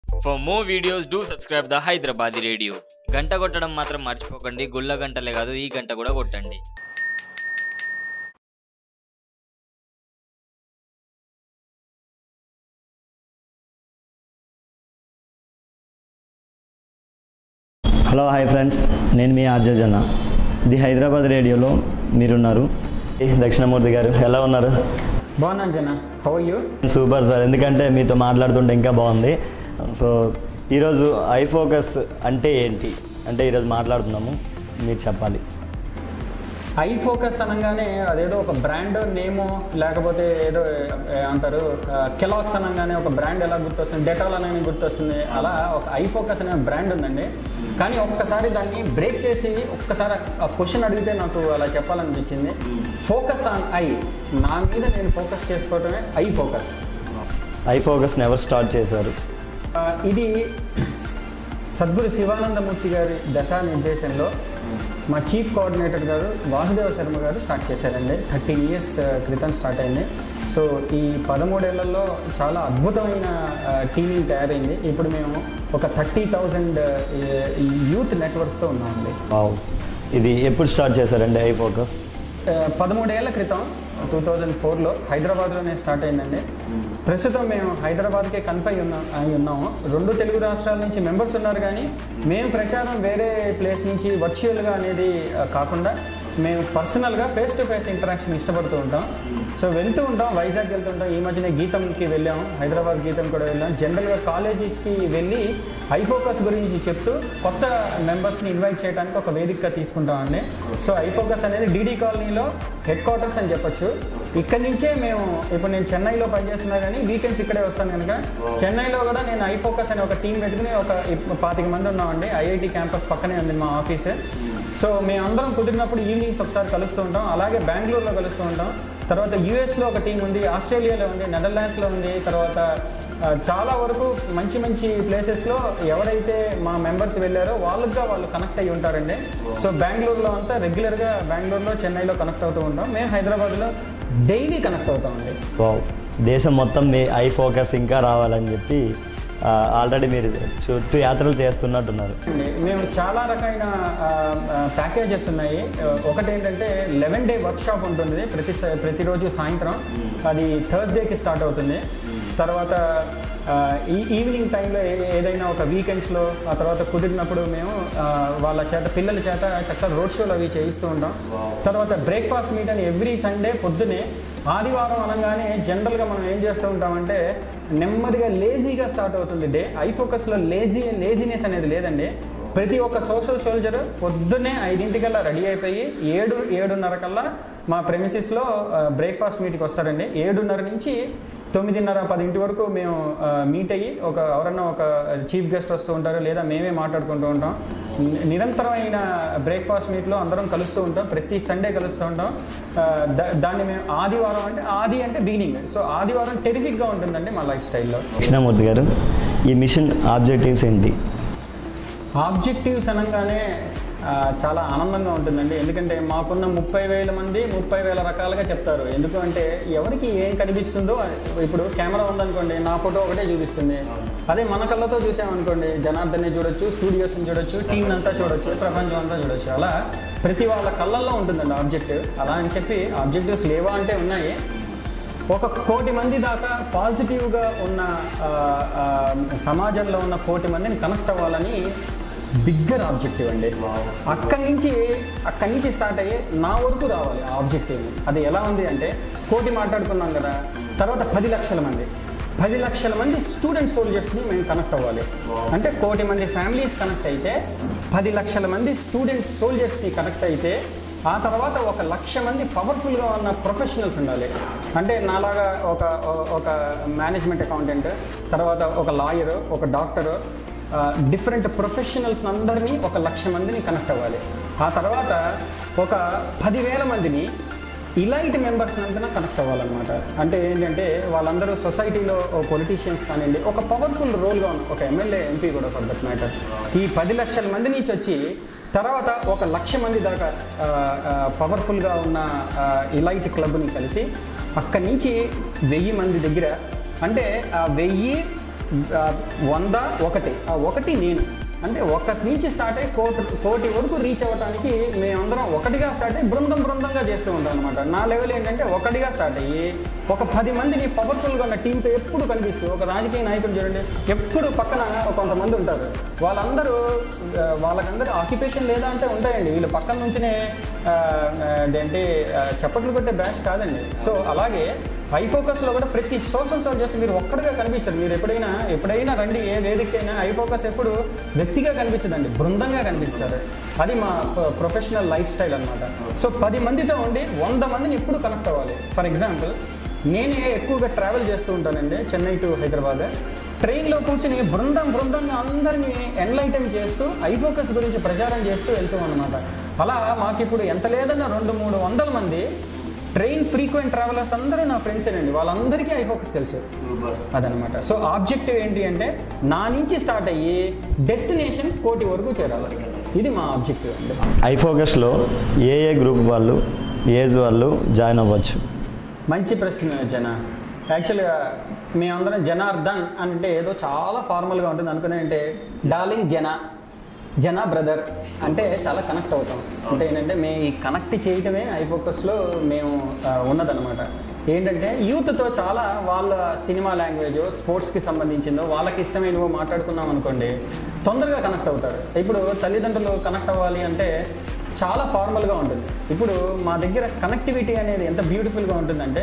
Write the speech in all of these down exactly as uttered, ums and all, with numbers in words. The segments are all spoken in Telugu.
For more videos, do subscribe the Hyderabadi Radio. గంట కొట్టడం మాత్రం మర్చిపోకండి. గుల్ల గంటలే కాదు, ఈ గంట కూడా కొట్టండి. హలో హాయ్ ఫ్రెండ్స్, నేను మీ ఆర్జన. ది హైదరాబాద్ రేడియోలో మీరున్నారు. దక్షిణమూర్తి గారు ఎలా ఉన్నారు? బాగున్నాను జన. How are you? Super sir, ఎందుకంటే మీతో మాట్లాడుతుంటే ఇంకా బాగుంది. సో ఈరోజు ఐఫోకస్ అంటే ఏంటి అంటే ఈరోజు మాట్లాడుతున్నాము, మీరు చెప్పాలి. ఐఫోకస్ అనగానే అదేదో ఒక బ్రాండ్ నేమో లేకపోతే ఏదో అంటారు. కెలాక్స్ అనగానే ఒక బ్రాండ్ ఎలా గుర్తొస్తుంది, డెటాల్ అనగానే గుర్తొస్తుంది. అలా ఒక ఐఫోకస్ అనే బ్రాండ్ ఉందండి. కానీ ఒక్కసారి దాన్ని బ్రేక్ చేసి ఒక్కసారి ఆ క్వశ్చన్ అడిగితే నాకు అలా చెప్పాలనిపించింది. ఫోకస్ ఆన్ ఐ, నా మీద నేను ఫోకస్ చేసుకోవటమే ఐ ఫోకస్. ఐఫోకస్ని ఎవరు స్టార్ట్ చేశారు? ఇది సద్గురు శివానందమూర్తి గారి దశా నిర్దేశంలో మా చీఫ్ కోఆర్డినేటర్ గారు వాసుదేవ శర్మ గారు స్టార్ట్ చేశారండి. థర్టీన్ ఇయర్స్ క్రితం స్టార్ట్ అయింది. సో ఈ పదమూడేళ్లలో చాలా అద్భుతమైన టీమింగ్ తయారైంది. ఇప్పుడు మేము ఒక థర్టీ థౌజండ్ యూత్ నెట్వర్క్తో ఉన్నామండి. ఇది ఎప్పుడు స్టార్ట్ చేశారండి ఐఫోకస్? పదమూడేళ్ల క్రితం టూ థౌజండ్ ఫోర్లో హైదరాబాద్లోనే స్టార్ట్ అయిందండి. ప్రస్తుతం మేము హైదరాబాద్కే కన్ఫై ఉన్నా అయి ఉన్నాము. రెండు తెలుగు రాష్ట్రాల నుంచి మెంబర్స్ ఉన్నారు, కానీ మేము ప్రచారం వేరే ప్లేస్ నుంచి వర్చువల్గా అనేది కాకుండా మేము పర్సనల్గా ఫేస్ టు ఫేస్ ఇంటరాక్షన్ ఇష్టపడుతూ ఉంటాం. సో వెళ్తూ ఉంటాం, వైజాగ్ వెళ్తూ ఉంటాం. ఈ మధ్యనే గీతంకి వెళ్ళాము, హైదరాబాద్ గీతం కూడా వెళ్ళాం. జనరల్గా కాలేజెస్కి వెళ్ళి ఐఫోకస్ గురించి చెప్తూ కొత్త మెంబర్స్ని ఇన్వైట్ చేయడానికి ఒక వేదికగా తీసుకుంటామండి. సో ఐఫోకస్ అనేది డీడీ కాలనీలో హెడ్ క్వార్టర్స్ అని చెప్పొచ్చు. ఇక్కడి నుంచే మేము, ఇప్పుడు నేను చెన్నైలో పనిచేస్తున్నా కానీ వీకెండ్స్ ఇక్కడే వస్తాను కనుక చెన్నైలో కూడా నేను ఐఫోకస్ అనే ఒక టీం పెట్టుకుని ఒక పాతిక మంది ఉన్నామండి. ఐఐటి క్యాంపస్ పక్కనే ఉంది మా ఆఫీస్. సో మేమందరం కుదిరినప్పుడు ఈవినింగ్స్ ఒకసారి కలుస్తూ ఉంటాం. అలాగే బెంగళూరులో కలుస్తూ ఉంటాం. తర్వాత యూఎస్లో ఒక టీం ఉంది, ఆస్ట్రేలియాలో ఉంది, నెదర్లాండ్స్లో ఉంది. తర్వాత చాలా వరకు మంచి మంచి ప్లేసెస్లో ఎవరైతే మా మెంబర్స్ వెళ్ళారో వాళ్ళుగా వాళ్ళు కనెక్ట్ అయ్యి ఉంటారండి. సో బెంగళూరులో అంతా రెగ్యులర్గా బెంగళూరులో, చెన్నైలో కనెక్ట్ అవుతూ ఉంటాం. మేము హైదరాబాద్లో డైలీ కనెక్ట్ అవుతామండి. దేశం మొత్తం మీ ఐఫోకస్ ఇంకా రావాలని చెప్పి ఆల్రెడీ మీరు చుట్టూ యాత్రలు చేస్తున్నట్టున్నారు. మేము చాలా రకమైన ప్యాకేజెస్ ఉన్నాయి. ఒకటి ఏంటంటే లెవెన్ డే వర్క్షాప్ ఉంటుంది ప్రతి ప్రతిరోజు సాయంత్రం. అది థర్స్డేకి స్టార్ట్ అవుతుంది. తర్వాత ఈ ఈవినింగ్ టైంలో ఏదైనా ఒక వీకెండ్స్లో ఆ తర్వాత కుదిరినప్పుడు మేము వాళ్ళ చేత పిల్లల చేత చక్కగా రోడ్ షోలు అవి చేయిస్తూ ఉంటాం. తర్వాత బ్రేక్ఫాస్ట్ మీట్ అని ఎవ్రీ సండే పొద్దునే. ఆదివారం అనగానే జనరల్గా మనం ఏం చేస్తూ ఉంటామంటే నెమ్మదిగా లేజీగా స్టార్ట్ అవుతుంది డే. ఐఫోకస్లో లేజీ లేజీనెస్ అనేది లేదండి. ప్రతి ఒక్క సోషల్ సోల్జర్ పొద్దున్నే ఐదింటికల్లా రెడీ అయిపోయి ఏడు ఏడున్నర కల్లా మా ప్రెమిసెస్లో బ్రేక్ఫాస్ట్ మీట్కి వస్తారండి. ఏడున్నర నుంచి తొమ్మిదిన్నర పదింటి వరకు మేము మీట్ అయ్యి ఒక ఎవరన్నా ఒక చీఫ్ గెస్ట్ వస్తూ ఉంటారు, లేదా మేమే మాట్లాడుకుంటూ ఉంటాం. నిరంతరమైన బ్రేక్ఫాస్ట్ మీట్లో అందరం కలుస్తూ ఉంటాం. ప్రతి సండే కలుస్తూ ఉంటాం. దాన్ని మేము ఆదివారం అంటే ఆది అంటే బిగినింగ్. సో ఆదివారం టెరిఫిక్గా ఉంటుందండి మా లైఫ్ స్టైల్లో. కృష్ణమూర్తి గారు, ఈ మిషన్ ఆబ్జెక్టివ్స్ ఏంటి? ఆబ్జెక్టివ్స్ అనగానే చాలా ఆనందంగా ఉంటుందండి. ఎందుకంటే మాకున్న ముప్పై వేల మంది ముప్పై వేల రకాలుగా చెప్తారు. ఎందుకు అంటే ఎవరికి ఏం కనిపిస్తుందో, ఇప్పుడు కెమెరా ఉందనుకోండి నా ఫోటో ఒకటే చూపిస్తుంది. అదే మన కళ్ళతో చూసామనుకోండి జనార్దన్ని చూడొచ్చు, స్టూడియోస్ని చూడొచ్చు, టీం అంతా చూడొచ్చు, ప్రపంచం అంతా చూడొచ్చు. అలా ప్రతి వాళ్ళ కళ్ళల్లో ఉంటుందండి ఆబ్జెక్టివ్. అలా అని చెప్పి ఆబ్జెక్టివ్స్ లేవా అంటే ఉన్నాయి. ఒక కోటి మంది దాకా పాజిటివ్గా ఉన్న సమాజంలో ఉన్న కోటి మందిని కనెక్ట్ అవ్వాలని బిగ్గర్ ఆబ్జెక్టివ్ అండి. అక్కడి నుంచి అక్కడి నుంచి స్టార్ట్ అయ్యి నా వరకు రావాలి ఆ ఆబ్జెక్టివ్. అది ఎలా ఉంది అంటే కోటి మాట్లాడుకున్నాం కదా, తర్వాత పది లక్షల మంది పది లక్షల మంది స్టూడెంట్ సోల్జర్స్ని మేము కనెక్ట్ అవ్వాలి. అంటే కోటి మంది ఫ్యామిలీస్ కనెక్ట్ అయితే పది లక్షల మంది స్టూడెంట్ సోల్జర్స్ని కనెక్ట్ అయితే ఆ తర్వాత ఒక లక్ష మంది పవర్ఫుల్గా ఉన్న ప్రొఫెషనల్స్ ఉండాలి. అంటే నాలాగా ఒక ఒక మేనేజ్మెంట్ అకౌంటెంట్, తర్వాత ఒక లాయరు, ఒక డాక్టరు, డిఫరెంట్ ప్రొఫెషనల్స్ అందరినీ ఒక లక్ష మందిని కనెక్ట్ అవ్వాలి. ఆ తర్వాత ఒక పదివేల మందిని ఇలైట్ మెంబర్స్ అంతా కనెక్ట్ అవ్వాలన్నమాట. అంటే ఏంటంటే వాళ్ళందరూ సొసైటీలో పొలిటీషియన్స్ కానివ్వండి, ఒక పవర్ఫుల్ రోల్గా ఉన్న ఒక ఎమ్మెల్యే, ఎంపీ కూడా ఫర్ దట్ మ్యాటర్. ఈ పది లక్షల మంది నుంచి వచ్చి తర్వాత ఒక లక్ష మంది దాకా పవర్ఫుల్గా ఉన్న ఇలైట్ క్లబ్ని కలిసి అక్కడి నుంచి వెయ్యి మంది దగ్గర, అంటే ఆ వెయ్యి వంద ఒకటి ఆ ఒకటి నేను అంటే ఒకటి నుంచి స్టార్ట్ అయ్యి కోటి కోటి వరకు రీచ్ అవ్వడానికి మేమందరం ఒకటిగా స్టార్ట్ అయ్యి బృందం బృందంగా చేస్తూ ఉంటాం అనమాట. నా లెవెల్ ఏంటంటే ఒకటిగా స్టార్ట్ అయ్యి ఒక పది మందిని పవర్ఫుల్గా ఉన్న టీంతో ఎప్పుడు కనిపిస్తూ, ఒక రాజకీయ నాయకుడు చూడండి ఎప్పుడు పక్కన కొంతమంది ఉంటారు, వాళ్ళందరూ వాళ్ళకందరూ ఆక్యుపేషన్ లేదా అంటే ఉంటాయండి, వీళ్ళు పక్కన నుంచినే అదేంటి చప్పట్లు కొట్టే బ్యాచ్ కాదండి. సో అలాగే ఐఫోకస్లో కూడా ప్రతి సోషల్ సర్వ్ చేస్తే మీరు ఒక్కడిగా కనిపించరు. మీరు ఎప్పుడైనా ఎప్పుడైనా రండి ఏ వేదికైనా, ఐఫోకస్ ఎప్పుడు వ్యక్తిగా కనిపించదండి, బృందంగా కనిపిస్తారు. అది మా ప్రొఫెషనల్ లైఫ్ స్టైల్ అనమాట. సో పది మందితో ఉండి వంద మందిని ఎప్పుడు కనెక్ట్ అవ్వాలి. ఫర్ ఎగ్జాంపుల్ నేనే ఎక్కువగా ట్రావెల్ చేస్తూ ఉంటానండి, చెన్నై టు హైదరాబాద్. ట్రైన్లో కూర్చుని బృందం బృందంగా అందరినీ ఎన్లైటన్ చేస్తూ ఐఫోకస్ గురించి ప్రచారం చేస్తూ వెళ్తాం అనమాట. అలా మాకు ఇప్పుడు ఎంత లేదన్నా రెండు మూడు వందల మంది ట్రైన్ ఫ్రీక్వెంట్ ట్రావెలర్స్ అందరూ నా ఫ్రెండ్సేనండి, వాళ్ళందరికీ ఐఫోకస్ తెలుసు అదనమాట. సో ఆబ్జెక్టివ్ ఏంటి అంటే నా నుంచి స్టార్ట్ అయ్యి డెస్టినేషన్ కోటి వరకు చేరాలి, ఇది మా ఆబ్జెక్టివ్ అండి. ఐఫోకస్లో ఏ ఏ గ్రూప్ వాళ్ళు, ఏజ్ వాళ్ళు జాయిన్ అవ్వచ్చు? మంచి ప్రశ్న జన. యాక్చువల్గా మేమందరం జనార్దన్ అంటే ఏదో చాలా ఫార్మల్గా ఉంటుంది అనుకునే, అంటే డార్లింగ్ జన జన బ్రదర్ అంటే చాలా కనెక్ట్ అవుతాం. అంటే ఏంటంటే మేము ఈ కనెక్ట్ చేయటమే ఐఫోకస్లో మేము ఉన్నదనమాట. ఏంటంటే యూత్తో చాలా వాళ్ళ సినిమా లాంగ్వేజ్, స్పోర్ట్స్కి సంబంధించిందో వాళ్ళకి ఇష్టమైనవో మాట్లాడుకున్నాం అనుకోండి, తొందరగా కనెక్ట్ అవుతారు. ఇప్పుడు తల్లిదండ్రులు కనెక్ట్ అవ్వాలి అంటే చాలా ఫార్మల్గా ఉంటుంది. ఇప్పుడు మా దగ్గర కనెక్టివిటీ అనేది ఎంత బ్యూటిఫుల్గా ఉంటుందంటే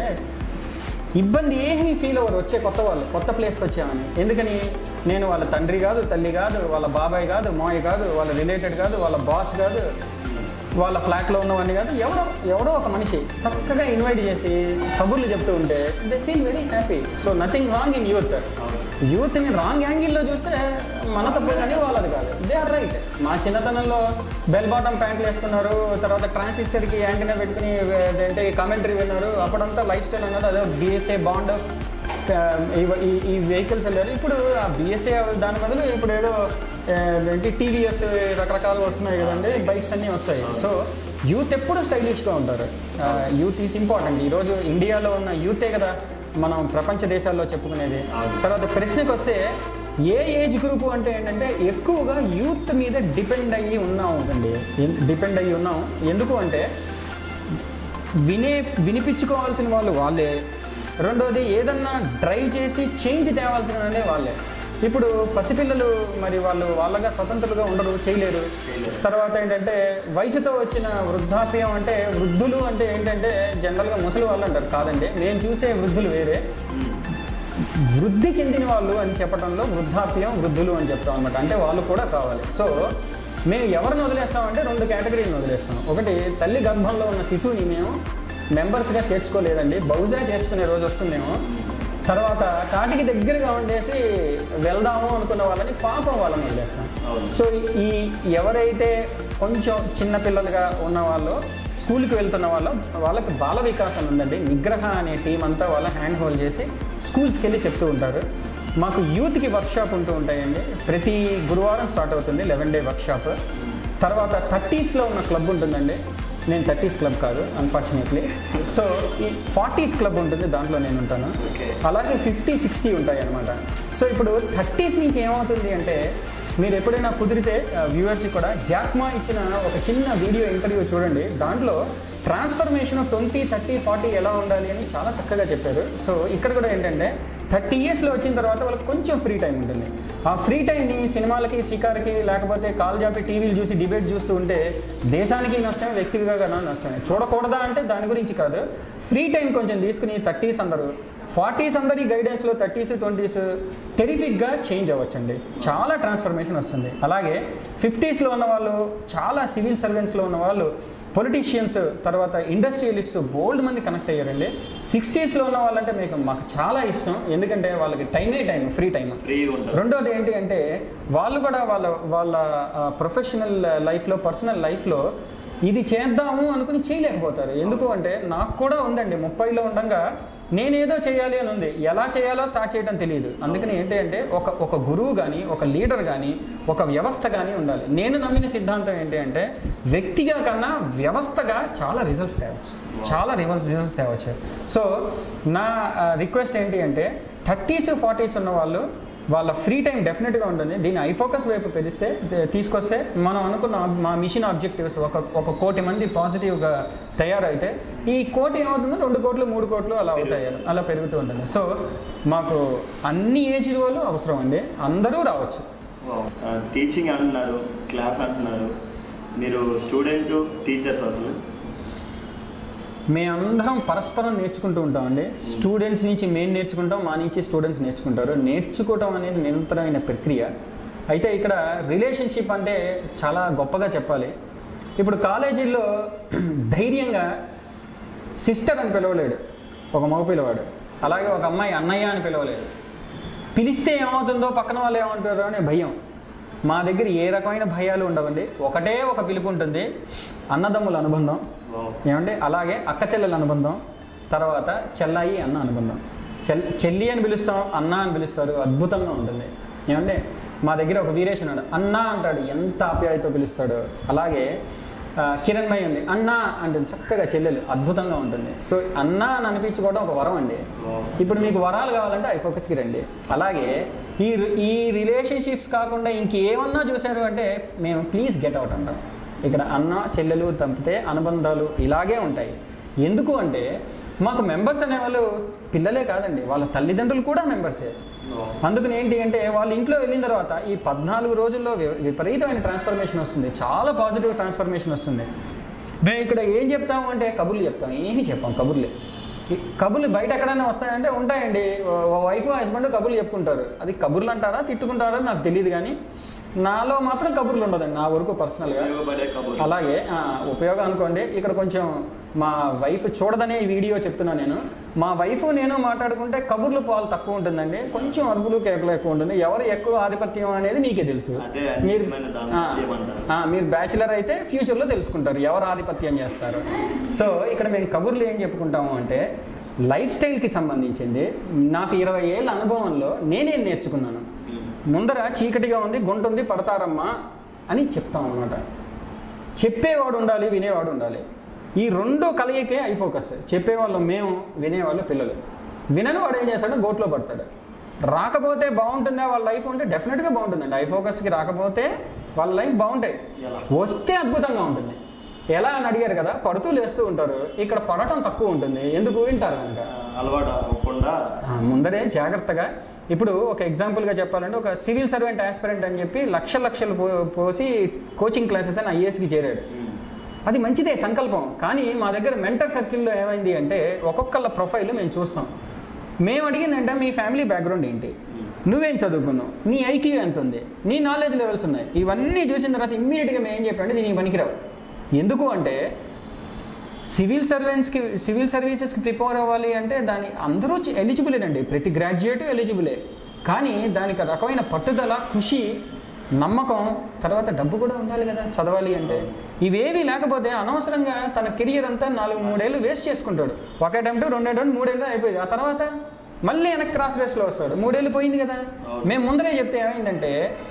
ఇబ్బంది ఏమీ ఫీల్ అవ్వరు వచ్చే కొత్త వాళ్ళు, కొత్త ప్లేస్కి వచ్చామని. ఎందుకని నేను వాళ్ళ తండ్రి కాదు, తల్లి కాదు, వాళ్ళ బాబాయ్ కాదు, మాయ కాదు, వాళ్ళ రిలేటెడ్ కాదు, వాళ్ళ బాస్ కాదు, వాళ్ళ ఫ్లాట్లో ఉన్నవన్నీ కాదు, ఎవడో ఎవడో ఒక మనిషి చక్కగా ఇన్వైట్ చేసి కబుర్లు చెప్తూ ఉంటే they feel very happy. So nothing wrong in youth. యూత్ని రాంగ్ యాంగిల్లో చూస్తే మన తప్పు కానీ వాళ్ళది కాదు, దే ఆర్ రైట్. మా చిన్నతనంలో బెల్ బాటమ్ ప్యాంట్లు వేసుకున్నారు, తర్వాత ట్రాన్సిస్టర్కి యాంటీనా పెట్టుకుని అంటే కామెంటరీ విన్నారు, అప్పుడంతా లైఫ్ స్టైల్ అన్నారు, అదే బిఎస్ఏ బాండ్ ఈ ఈ వెహికల్స్ వెళ్ళారు. ఇప్పుడు ఆ బిఎస్ఏ దాని బదులు ఇప్పుడు ఏదో ఏంటి టీవీఎస్ రకరకాలు వస్తున్నాయి కదండి, బైక్స్ అన్నీ వస్తాయి. సో యూత్ ఎప్పుడు స్టైలిష్గా ఉంటారు. Youth is important. ఈరోజు ఇండియాలో ఉన్న యూతే కదా మనం ప్రపంచ దేశాల్లో చెప్పుకునేది. తర్వాత ప్రశ్నకు వస్తే ఏ ఏజ్ గ్రూపు అంటే ఏంటంటే ఎక్కువగా యూత్ మీద డిపెండ్ అయ్యి ఉన్నాం అండి, డిపెండ్ అయ్యి ఉన్నాం. ఎందుకు అంటే వినే వినిపించుకోవాల్సిన వాళ్ళు వాళ్ళే, రెండోది ఏదన్నా డ్రైవ్ చేసి చేంజ్ తేవాల్సిన వాళ్ళే. ఇప్పుడు పసిపిల్లలు మరి వాళ్ళు వాళ్ళగా స్వతంత్రులుగా ఉండరు, చేయలేరు. తర్వాత ఏంటంటే వయసుతో వచ్చిన వృద్ధాప్యం అంటే వృద్ధులు అంటే ఏంటంటే జనరల్గా ముసలి వాళ్ళు అంటారు, కాదండి నేను చూసే వృద్ధులు వేరే, వృద్ధి చెందిన వాళ్ళు అని చెప్పడంలో వృద్ధాప్యం వృద్ధులు అని చెప్తాం అనమాట. అంటే వాళ్ళు కూడా కావాలి. సో మేము ఎవరిని వదిలేస్తామంటే రెండు కేటగిరీని వదిలేస్తాం. ఒకటి తల్లి గర్భంలో ఉన్న శిశువుని మేము మెంబర్స్గా చేర్చుకోలేదండి, బహుశా చేర్చుకునే రోజు వస్తుందేమో. తర్వాత కాటికి దగ్గరగా ఉండేసి వెళ్దాము అనుకున్న వాళ్ళని పాపం వాళ్ళని వదిలేస్తాం. సో ఈ ఎవరైతే కొంచెం చిన్నపిల్లలుగా ఉన్న వాళ్ళు, స్కూల్కి వెళ్తున్న వాళ్ళు, వాళ్ళకి బాల వికాసం ఉందండి, నిగ్రహ అనే టీం అంతా వాళ్ళ హ్యాండ్ హోల్డ్ చేసి స్కూల్స్కి వెళ్ళి చెప్తూ ఉంటారు. మాకు యూత్కి వర్క్షాప్ ఉంటూ ఉంటాయండి, ప్రతి గురువారం స్టార్ట్ అవుతుంది లెవెన్ డే వర్క్షాప్. తర్వాత థర్టీస్లో ఉన్న క్లబ్ ఉంటుందండి, నేను థర్టీస్ క్లబ్ కాదు అన్ఫార్చునేట్లీ. సో ఈ ఫార్టీస్ క్లబ్ ఉంటుంది, దాంట్లో నేను ఉంటాను. అలాగే ఫిఫ్టీ సిక్స్టీ ఉంటాయి అన్నమాట. సో ఇప్పుడు థర్టీస్ నుంచి ఏమవుతుంది అంటే మీరు ఎప్పుడైనా కుదిరితే వ్యూవర్స్కి కూడా జాక్మా ఇచ్చిన ఒక చిన్న వీడియో ఇంటర్వ్యూ చూడండి, దాంట్లో ట్రాన్స్ఫర్మేషన్ ట్వంటీ థర్టీ ఫార్టీ ఎలా ఉండాలి అని చాలా చక్కగా చెప్పారు. సో ఇక్కడ కూడా ఏంటంటే థర్టీ ఇయర్స్లో వచ్చిన తర్వాత వాళ్ళకి కొంచెం ఫ్రీ టైం ఉంటుంది. ఆ ఫ్రీ టైంని సినిమాలకి, షికార్కి, లేకపోతే కాల్ జాపి టీవీలు చూసి డిబేట్ చూస్తూ ఉంటే దేశానికి నష్టమే, వ్యక్తిగా నష్టమే. చూడకూడదా అంటే దాని గురించి కాదు, ఫ్రీ టైం కొంచెం తీసుకుని థర్టీస్ అందరూ, ఫార్టీస్ అందరి గైడెన్స్లో థర్టీస్ ట్వంటీస్ టెరిఫిక్గా చేంజ్ అవ్వచ్చండి, చాలా ట్రాన్స్ఫర్మేషన్ వస్తుంది. అలాగే ఫిఫ్టీస్లో ఉన్న వాళ్ళు, చాలా సివిల్ సర్వెంట్స్లో ఉన్న వాళ్ళు, పొలిటీషియన్స్, తర్వాత ఇండస్ట్రియలిస్ట్స్ బోల్డ్ మంది కనెక్ట్ అయ్యారండి. సిక్స్టీస్లో ఉన్న వాళ్ళంటే మీకు మాకు చాలా ఇష్టం, ఎందుకంటే వాళ్ళకి టైమే టైం, ఫ్రీ టైం. రెండోది ఏంటి అంటే వాళ్ళు కూడా వాళ్ళ వాళ్ళ ప్రొఫెషనల్ లైఫ్లో, పర్సనల్ లైఫ్లో ఇది చేద్దాము అనుకుని చేయలేకపోతారు. ఎందుకు అంటే నాకు కూడా ఉందండి, ముప్పైలో ఉండగా నేనేదో చేయాలి అని ఉంది, ఎలా చేయాలో స్టార్ట్ చేయడం తెలియదు. అందుకని ఏంటి అంటే ఒక ఒక గురువు కానీ, ఒక లీడర్ కానీ, ఒక వ్యవస్థ కానీ ఉండాలి. నేను నమ్మిన సిద్ధాంతం ఏంటి అంటే వ్యక్తిగా కన్నా వ్యవస్థగా చాలా రిజల్ట్స్ తేవచ్చు, చాలా రివర్స్ రిజల్ట్స్ తేవచ్చు. సో నా రిక్వెస్ట్ ఏంటి అంటే థర్టీస్ ఫార్టీస్ ఉన్న వాళ్ళు వాళ్ళ ఫ్రీ టైం డెఫినెట్గా ఉంటుంది. దీన్ని ఐఫోకస్ వైపు పెరిస్తే తీసుకొస్తే మనం అనుకున్న మా మిషన్ ఆబ్జెక్టివ్స్ ఒక ఒక కోటి మంది పాజిటివ్గా తయారైతే ఈ కోటి ఏమవుతుందో రెండు కోట్లు మూడు కోట్లు అలా అవుతాయి, అలా పెరుగుతూ ఉంటుంది. సో మాకు అన్ని ఏజ్ వాళ్ళు అవసరం అండి, అందరూ రావచ్చు. టీచింగ్ అంటున్నారు, క్లాస్ అంటున్నారు, మీరు స్టూడెంట్ టీచర్స్, అసలు మేమందరం పరస్పరం నేర్చుకుంటూ ఉంటామండి. స్టూడెంట్స్ నుంచి మేము నేర్చుకుంటాం, మా నుంచి స్టూడెంట్స్ నేర్చుకుంటారు. నేర్చుకోవటం అనేది నిరంతరమైన ప్రక్రియ. అయితే ఇక్కడ రిలేషన్షిప్ అంటే చాలా గొప్పగా చెప్పాలి. ఇప్పుడు కాలేజీల్లో ధైర్యంగా సిస్టర్ అని పిలవలేడు ఒక మగ పిల్లవాడు, అలాగే ఒక అమ్మాయి అన్నయ్య అని పిలవలేదు. పిలిస్తే ఏమవుతుందో పక్కన వాళ్ళు ఏమంటారో అనే భయం. మా దగ్గర ఏ రకమైన భయాలు ఉండవండి, ఒకటే ఒక పిలుపు ఉంటుంది, అన్నదమ్ముల అనుబంధం ఏమండి, అలాగే అక్క చెల్లెల అనుబంధం, తర్వాత చెల్లాయి అన్న అనుబంధం. చెల్ చెల్లి అని పిలుస్తాం, అన్న అని పిలుస్తారు, అద్భుతంగా ఉంటుంది ఏమండి. మా దగ్గర ఒక వీరేష్ ఉన్నాడు, అన్న అంటాడు, ఎంత ఆప్యాయతో పిలుస్తాడు. అలాగే కిరణ్మయి ఉంది, అన్న అంటుంది, చక్కగా చెల్లెలు, అద్భుతంగా ఉంటుంది. సో అన్న అని అనిపించుకోవడం ఒక వరం అండి. ఇప్పుడు మీకు వరాలు కావాలంటే ఐఫోకస్కి రండి. అలాగే ఈ ఈ రిలేషన్షిప్స్ కాకుండా ఇంకేమన్నా చూశారు అంటే మేము ప్లీజ్ గెట్ అవుట్ అంటాం. ఇక్కడ అన్న చెల్లెలు తప్పితే అనుబంధాలు ఇలాగే ఉంటాయి. ఎందుకు అంటే మాకు మెంబర్స్ అనేవాళ్ళు పిల్లలే కాదండి, వాళ్ళ తల్లిదండ్రులు కూడా మెంబర్సే. అందుకని ఏంటి అంటే వాళ్ళు ఇంట్లో వెళ్ళిన తర్వాత ఈ పద్నాలుగు రోజుల్లో విపరీతమైన ట్రాన్స్ఫర్మేషన్ వస్తుంది, చాలా పాజిటివ్ ట్రాన్స్ఫర్మేషన్ వస్తుంది. మేము ఇక్కడ ఏం చెప్తాము అంటే కబుర్లు చెప్తాం, ఏమి చెప్పాం కబుర్లే. కబుర్లు బయట ఎక్కడైనా వస్తాయంటే ఉంటాయండి, వైఫ్ హస్బెండ్ కబుర్లు చెప్పుకుంటారు. అది కబుర్లు అంటారా తిట్టుకుంటారా నాకు తెలియదు, కానీ నాలో మాత్రం కబుర్లు ఉండదండి, నా వరకు పర్సనల్గా. అలాగే ఉపయోగం అనుకోండి. ఇక్కడ కొంచెం మా వైఫ్ చూడదనే వీడియో చెప్తున్నాను నేను. మా వైఫ్ నేను మాట్లాడుకుంటే కబుర్లు పాలు తక్కువ ఉంటుందండి, కొంచెం అరుపులు కేకలు ఎక్కువ ఉంటుంది. ఎవరు ఎక్కువ ఆధిపత్యం అనేది మీకే తెలుసు. మీరు మీరు బ్యాచిలర్ అయితే ఫ్యూచర్లో తెలుసుకుంటారు ఎవరు ఆధిపత్యం చేస్తారు. సో ఇక్కడ మేము కబుర్లు ఏం చెప్పుకుంటాము అంటే లైఫ్ స్టైల్కి సంబంధించింది. నాకు ఇరవై ఏళ్ళ అనుభవంలో నేనేం నేర్చుకున్నాను. ముందర చీకటిగా ఉంది, గుంట ఉంది, పడతారమ్మా అని చెప్తాం అన్నమాట. చెప్పేవాడు ఉండాలి, వినేవాడు ఉండాలి. ఈ రెండు కలయికే ఐఫోకస్. చెప్పేవాళ్ళు మేము, వినేవాళ్ళు పిల్లలు. వినని వాడు ఏం చేస్తాడో గోట్లో పడతాడు. రాకపోతే బాగుంటుందా వాళ్ళ లైఫ్ అంటే డెఫినెట్గా బాగుంటుందండి. ఐఫోకస్కి రాకపోతే వాళ్ళ లైఫ్ బాగుంటాయి, వస్తే అద్భుతంగా ఉంటుంది. ఎలా అని అడిగారు కదా, పడుతూ లేస్తూ ఉంటారు. ఇక్కడ పడటం తక్కువ ఉంటుంది, ఎందుకు వింటారు కనుక. అలవాటు అవ్వకుండా ముందరే జాగ్రత్తగా. ఇప్పుడు ఒక ఎగ్జాంపుల్గా చెప్పాలంటే ఒక సివిల్ సర్వెంట్ ఆస్పిరెంట్ అని చెప్పి లక్ష లక్షలు పో పోసి కోచింగ్ క్లాసెస్ అని ఐఏఎస్కి చేరాడు. అది మంచిదే సంకల్పం, కానీ మా దగ్గర మెంటర్ సర్కిల్లో ఏమైంది అంటే ఒక్కొక్కళ్ళ ప్రొఫైల్ మేము చూస్తాం. మేము అడిగిందంటే మీ ఫ్యామిలీ బ్యాక్గ్రౌండ్ ఏంటి, నువ్వేం చదువుకున్నావు, నీ ఐక్యూ ఎంత ఉంది, నీ నాలెడ్జ్ లెవెల్స్ ఉన్నాయి. ఇవన్నీ చూసిన తర్వాత ఇమ్మీడియట్గా మేము ఏం చెప్పండి దీనికి పనికిరావు. ఎందుకు అంటే సివిల్ సర్వెంట్స్కి సివిల్ సర్వీసెస్కి ప్రిపేర్ అవ్వాలి అంటే దాని అందరూ ఎలిజిబులేనండి, ప్రతి గ్రాడ్యుయేట్ ఎలిజిబులే. కానీ దానికి రకమైన పట్టుదల, కృషి, నమ్మకం, తర్వాత డబ్బు కూడా ఉండాలి కదా చదవాలి అంటే. ఇవేవి లేకపోతే అనవసరంగా తన కెరియర్ అంతా నాలుగు మూడేళ్ళు వేస్ట్ చేసుకుంటాడు. ఒక అటెంప్ట్, రెండు అటెంప్ట్, మూడేళ్ళు అయిపోయింది. ఆ తర్వాత మళ్ళీ వెనక్కి క్రాస్ రేస్లో వస్తాడు. మూడేళ్ళు పోయింది కదా. మేము ముందరే చెప్తే ఏమైందంటే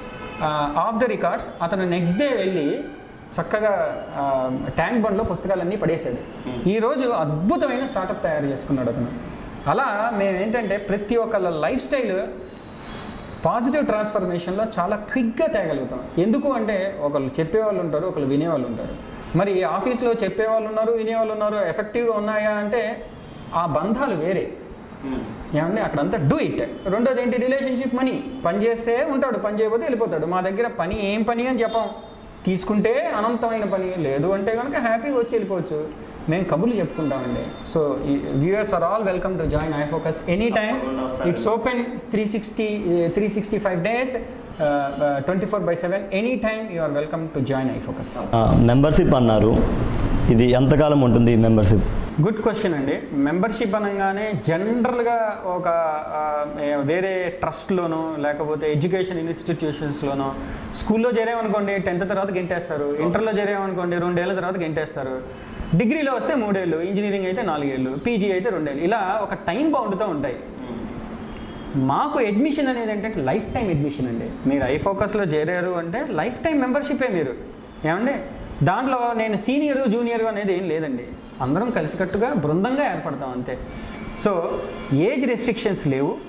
ఆఫ్ ద రికార్డ్స్ అతను నెక్స్ట్ డే వెళ్ళి చక్కగా ట్యాంక్ బండ్లో పుస్తకాలన్నీ పడేసాడు. ఈరోజు అద్భుతమైన స్టార్టప్ తయారు చేసుకున్నాడు అతను. అలా మేము ఏంటంటే ప్రతి ఒక్కళ్ళ లైఫ్ స్టైల్ పాజిటివ్ ట్రాన్స్ఫర్మేషన్లో చాలా క్విక్గా తేగలుగుతాం. ఎందుకు అంటే ఒకళ్ళు చెప్పేవాళ్ళు ఉంటారు, ఒకళ్ళు వినేవాళ్ళు ఉంటారు. మరి ఆఫీస్లో చెప్పేవాళ్ళు ఉన్నారు, వినేవాళ్ళు ఉన్నారు, ఎఫెక్టివ్గా ఉన్నాయా అంటే ఆ బంధాలు వేరే ఏమండి. అక్కడంతా డూ ఇట్. రెండోది ఏంటి, రిలేషన్షిప్. మనీ పని చేస్తే ఉంటాడు, పని చేయకపోతే వెళ్ళిపోతాడు. మా దగ్గర పని ఏం పని అని చెప్పాం, తీసుకుంటే అనంతమైన పని, లేదు అంటే కనుక హ్యాపీగా వచ్చి వెళ్ళిపోవచ్చు. మేము కబుర్లు చెప్పుకుంటామండి. So viewers are all welcome to join iFocus any time. It's open three sixty three sixty five days twenty four by seven any time you are welcome to join iFocus. Membership అన్నారు, ఇది ఎంతకాలం ఉంటుంది మెంబర్షిప్? గుడ్ క్వశ్చన్ అండి. మెంబర్షిప్ అనగానే జనరల్గా ఒక వేరే ట్రస్ట్లోనో లేకపోతే ఎడ్యుకేషన్ ఇన్స్టిట్యూషన్స్లోనో, స్కూల్లో చేరామనుకోండి టెన్త్ తర్వాత గెంటేస్తారు, ఇంటర్లో చేరామనుకోండి రెండేళ్ల తర్వాత గెంటేస్తారు, డిగ్రీలో వస్తే మూడేళ్ళు, ఇంజనీరింగ్ అయితే నాలుగేళ్ళు, పీజీ అయితే రెండేళ్ళు, ఇలా ఒక టైం బౌండ్తో ఉంటాయి. మాకు అడ్మిషన్ అనేది ఏంటంటే లైఫ్ టైం అడ్మిషన్ అండి. మీరు ఐఫోకస్లో చేరారు అంటే లైఫ్ టైం మెంబర్షిపే మీరు ఏమండి. దాంట్లో నేను సీనియరు జూనియరు అనేది ఏం లేదండి, అందరం కలిసికట్టుగా బృందంగా ఏర్పడతాం అంతే. సో ఏజ్ రెస్ట్రిక్షన్స్ లేవు,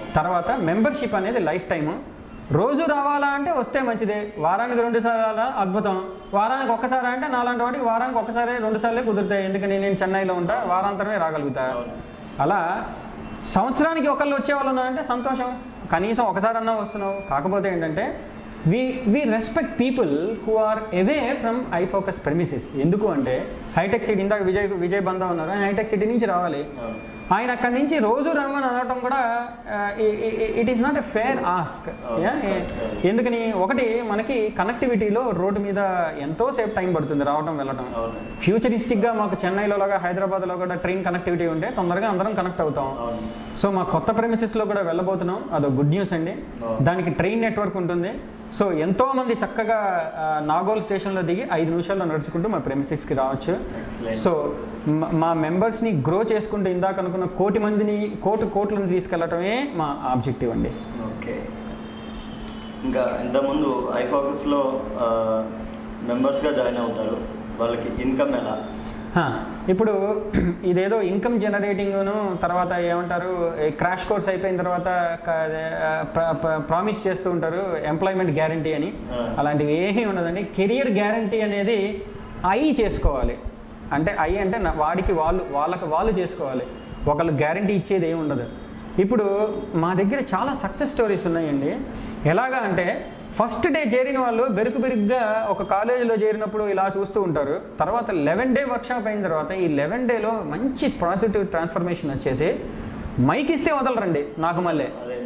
తర్వాత మెంబర్షిప్ అనేది లైఫ్ టైము. రోజు రావాలా అంటే వస్తే మంచిదే, వారానికి రెండు సార్లు అద్భుతం, వారానికి ఒక్కసారి అంటే నాలాంటి వాటికి వారానికి ఒక్కసారి రెండు సార్లే కుదురుతాయి, ఎందుకని నేను చెన్నైలో ఉంటా, వారాంతరమే రాగలుగుతా. అలా సంవత్సరానికి ఒకళ్ళు వచ్చేవాళ్ళు ఉన్నారంటే సంతోషం, కనీసం ఒకసారి అన్నా వస్తున్నావు. కాకపోతే ఏంటంటే we we respect people who are away from iFocus premises. ఎందుకు అంటే హైటెక్ సిటీ, ఇందాక విజయ్ విజయ్ బందా ఉన్నారు, ఆయన హైటెక్ సిటీ నుంచి రావాలి, ఆయన అక్కడి నుంచి రోజు రమ్మని అనడం కూడా it is not a fair ask. ఎందుకని ఒకటి మనకి కనెక్టివిటీలో రోడ్డు మీద ఎంతో సేపు టైం పడుతుంది రావడం వెళ్ళడం. ఫ్యూచరిస్టిక్గా మాకు చెన్నైలో లాగా హైదరాబాద్లో కూడా ట్రైన్ కనెక్టివిటీ ఉంటే తొందరగా అందరం కనెక్ట్ అవుతాం. సో మా కొత్త ప్రెమిసెస్లో కూడా వెళ్ళబోతున్నాం, అదో గుడ్ న్యూస్ అండి. దానికి ట్రైన్ నెట్వర్క్ ఉంటుంది. సో ఎంతోమంది చక్కగా నాగోల్ స్టేషన్లో దిగి ఐదు నిమిషాల్లో నడుచుకుంటూ మా ప్రెమిసెస్కి రావచ్చు. సో మా మెంబర్స్ని గ్రో చేసుకుంటూ ఇందాక అనుకున్న కోటి మందిని కోటి కోట్లను తీసుకెళ్ళటమే మా ఆబ్జెక్టివ్ అండి. ఓకే, ఇంకా ఇంతకుముందు ఐఫోకస్లో మెంబర్స్గా జాయిన్ అవుతారు, వాళ్ళకి ఇన్కమ్ ఎలా? ఇప్పుడు ఇదేదో ఇన్కమ్ జనరేటింగ్ను తర్వాత ఏమంటారు క్రాష్ కోర్స్ అయిపోయిన తర్వాత ప్రామిస్ చేస్తూ ఉంటారు ఎంప్లాయ్మెంట్ గ్యారంటీ అని, అలాంటివి ఏమీ ఉండదండి. కెరియర్ గ్యారంటీ అనేది ఐ చేసుకోవాలి, అంటే ఐ అంటే వాడికి వాళ్ళు వాళ్ళకి వాళ్ళు చేసుకోవాలి, ఒకళ్ళు గ్యారంటీ ఇచ్చేది ఏమి ఉండదు. ఇప్పుడు మా దగ్గర చాలా సక్సెస్ స్టోరీస్ ఉన్నాయండి. ఎలాగా అంటే ఫస్ట్ డే చేరిన వాళ్ళు బెరుకు బెరుగ్గా ఒక కాలేజీలో చేరినప్పుడు ఇలా చూస్తూ ఉంటారు, తర్వాత లెవెన్ డే వర్క్షాప్ అయిన తర్వాత ఈ లెవెన్ డేలో మంచి పాజిటివ్ ట్రాన్స్ఫర్మేషన్ వచ్చేసి మైక్ ఇస్తే వదలరండి నాకు మళ్ళీ.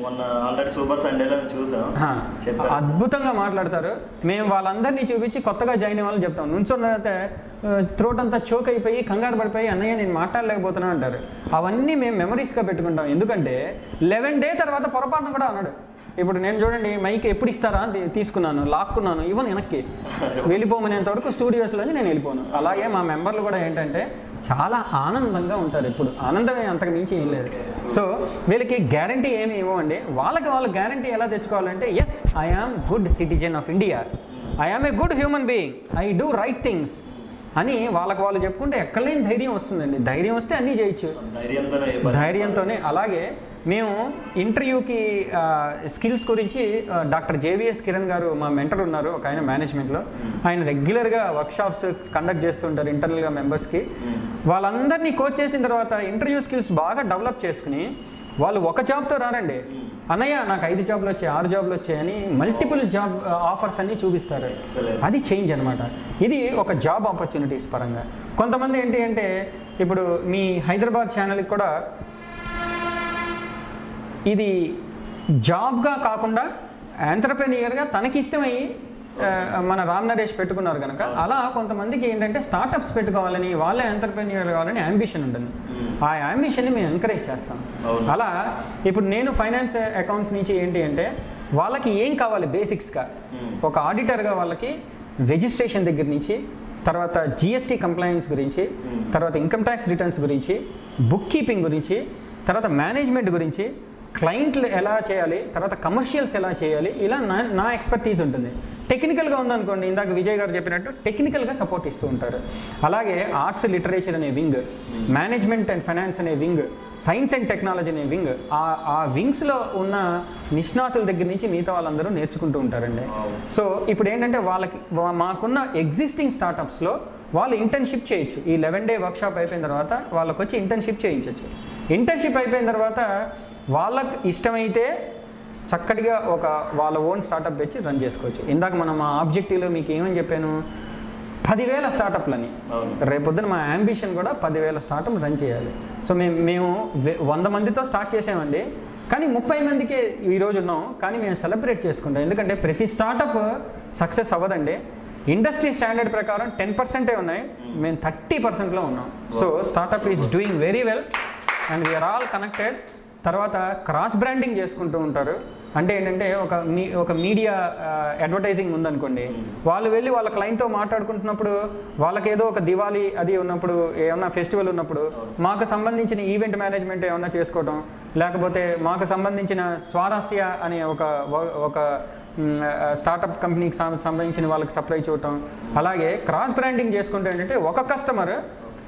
అద్భుతంగా మాట్లాడతారు. మేము వాళ్ళందరినీ చూపించి కొత్తగా జాయిన్ అయ్యే వాళ్ళని చెప్తాం, నుంచున్న తర్వాత త్రోట్ అంతా చోక్ అయిపోయి కంగారు పడిపోయి అన్నయ్య నేను మాట్లాడలేకపోతున్నా అంటారు. అవన్నీ మేము మెమరీస్గా పెట్టుకుంటాం, ఎందుకంటే లెవెన్ డే తర్వాత పొరపాటున కూడా అన్నాడు. ఇప్పుడు నేను చూడండి మైక్ ఎప్పుడు ఇస్తారా అని తీసుకున్నాను, లాక్కున్నాను, ఇవ్వను వెనక్కి, వెళ్ళిపోమనేంత వరకు స్టూడియోస్లోంచి నేను వెళ్ళిపోను. అలాగే మా మెంబర్లు కూడా ఏంటంటే చాలా ఆనందంగా ఉంటారు, ఎప్పుడు ఆనందమే, అంతకు మించి ఏం లేదు. సో వీళ్ళకి గ్యారంటీ ఏమి ఇవ్వండి, వాళ్ళకి వాళ్ళ గ్యారంటీ ఎలా తెచ్చుకోవాలంటే yes I am good citizen of India, I am a good human being, I do right things అని వాళ్ళకి వాళ్ళు చెప్పుకుంటే ఎక్కడ లేని ధైర్యం వస్తుందండి. ధైర్యం వస్తే అన్నీ చేయొచ్చు, ధైర్యంతోనే. అలాగే మేము ఇంటర్వ్యూకి స్కిల్స్ గురించి డాక్టర్ జేవిఎస్ కిరణ్ గారు మా మెంటర్ ఉన్నారు, ఒక ఆయన మేనేజ్మెంట్లో, ఆయన రెగ్యులర్గా వర్క్షాప్స్ కండక్ట్ చేస్తుంటారు ఇంటర్నల్గా మెంబర్స్కి. వాళ్ళందరినీ కోచ్ చేసిన తర్వాత ఇంటర్వ్యూ స్కిల్స్ బాగా డెవలప్ చేసుకుని వాళ్ళు ఒక జాబ్తో రారండి, అన్నయ్య నాకు ఐదు జాబ్లు వచ్చాయి, ఆరు జాబ్లు వచ్చాయని మల్టిపుల్ జాబ్ ఆఫర్స్ అన్నీ చూపిస్తారు. అది చేంజ్ అనమాట. ఇది ఒక జాబ్ ఆపర్చునిటీస్ పరంగా. కొంతమంది ఏంటి అంటే ఇప్పుడు మీ హైదరాబాద్ ఛానల్కి కూడా ఇది జాబ్గా కాకుండా ఎంటర్‌ప్రెన్యూర్‌గా తనకి ఇష్టమయ్యి మన రామ్ నరేష్ పెట్టుకున్నారు కనుక, అలా కొంతమందికి ఏంటంటే స్టార్టప్స్ పెట్టుకోవాలని, వాళ్ళే ఎంటర్‌ప్రెన్యూర్ కావాలని అంబిషన్ ఉంటుంది. ఆ అంబిషన్ని మేము ఎంకరేజ్ చేస్తాం. అలా ఇప్పుడు నేను ఫైనాన్స్ అకౌంట్స్ నుంచి ఏంటి అంటే వాళ్ళకి ఏం కావాలి బేసిక్స్గా, ఒక ఆడిటర్గా వాళ్ళకి రిజిస్ట్రేషన్ దగ్గర నుంచి, తర్వాత జిఎస్టీ కంప్లైన్స్ గురించి, తర్వాత ఇన్కమ్ ట్యాక్స్ రిటర్న్స్ గురించి, బుక్ కీపింగ్ గురించి, తర్వాత మేనేజ్మెంట్ గురించి, క్లయింట్లు ఎలా చేయాలి, తర్వాత కమర్షియల్స్ ఎలా చేయాలి, ఇలా నా నా ఎక్స్పర్టీస్ ఉంటుంది. టెక్నికల్గా ఉందనుకోండి, ఇందాక విజయ్ గారు చెప్పినట్టు టెక్నికల్గా సపోర్ట్ ఇస్తూ ఉంటారు. అలాగే ఆర్ట్స్ లిటరేచర్ అనే వింగ్, మేనేజ్మెంట్ అండ్ ఫైనాన్స్ అనే వింగ్, సైన్స్ అండ్ టెక్నాలజీ అనే వింగ్, ఆ ఆ వింగ్స్లో ఉన్న నిష్ణాతుల దగ్గర నుంచి మిగతా వాళ్ళందరూ నేర్చుకుంటూ ఉంటారండి. సో ఇప్పుడు ఏంటంటే వాళ్ళకి మాకున్న ఎగ్జిస్టింగ్ స్టార్టప్స్లో వాళ్ళు ఇంటర్న్షిప్ చేయొచ్చు. ఈ లెవెన్ డే వర్క్షాప్ అయిపోయిన తర్వాత వాళ్ళకి వచ్చి ఇంటర్న్షిప్ చేయించవచ్చు. ఇంటర్న్షిప్ అయిపోయిన తర్వాత వాళ్ళకు ఇష్టమైతే చక్కటిగా ఒక వాళ్ళ ఓన్ స్టార్టప్ తెచ్చి రన్ చేసుకోవచ్చు. ఇందాక మనం మా ఆబ్జెక్టివ్లో మీకు ఏమని చెప్పాను, పదివేల స్టార్టప్లని. రేపొద్దున మా అంబిషన్ కూడా పదివేల స్టార్టప్ రన్ చేయాలి. సో మేము మేము వంద మందితో స్టార్ట్ చేసామండి, కానీ ముప్పై మందికే ఈరోజు ఉన్నాం. కానీ మేము సెలబ్రేట్ చేసుకుంటాం, ఎందుకంటే ప్రతి స్టార్టప్ సక్సెస్ అవ్వదండి. ఇండస్ట్రీ స్టాండర్డ్ ప్రకారం టెన్ పర్సెంటే ఉన్నాయి, మేము థర్టీ పర్సెంట్లో ఉన్నాం. So startup is doing very well and we're all connected. తర్వాత క్రాస్ బ్రాండింగ్ చేసుకుంటూ ఉంటారు. అంటే ఏంటంటే ఒక మీ ఒక మీడియా అడ్వర్టైజింగ్ ఉందనుకోండి, వాళ్ళు వెళ్ళి వాళ్ళ క్లయింట్తో మాట్లాడుకుంటున్నప్పుడు వాళ్ళకి ఏదో ఒక దివాళీ అది ఉన్నప్పుడు, ఏమన్నా ఫెస్టివల్ ఉన్నప్పుడు మాకు సంబంధించిన ఈవెంట్ మేనేజ్మెంట్ ఏమన్నా చేసుకోవటం, లేకపోతే మాకు సంబంధించిన స్వారస్య అనే ఒక ఒక స్టార్టప్ కంపెనీకి సంబంధించిన వాళ్ళకి సప్లై చేయటం. అలాగే క్రాస్ బ్రాండింగ్ చేసుకుంటే ఏంటంటే ఒక కస్టమర్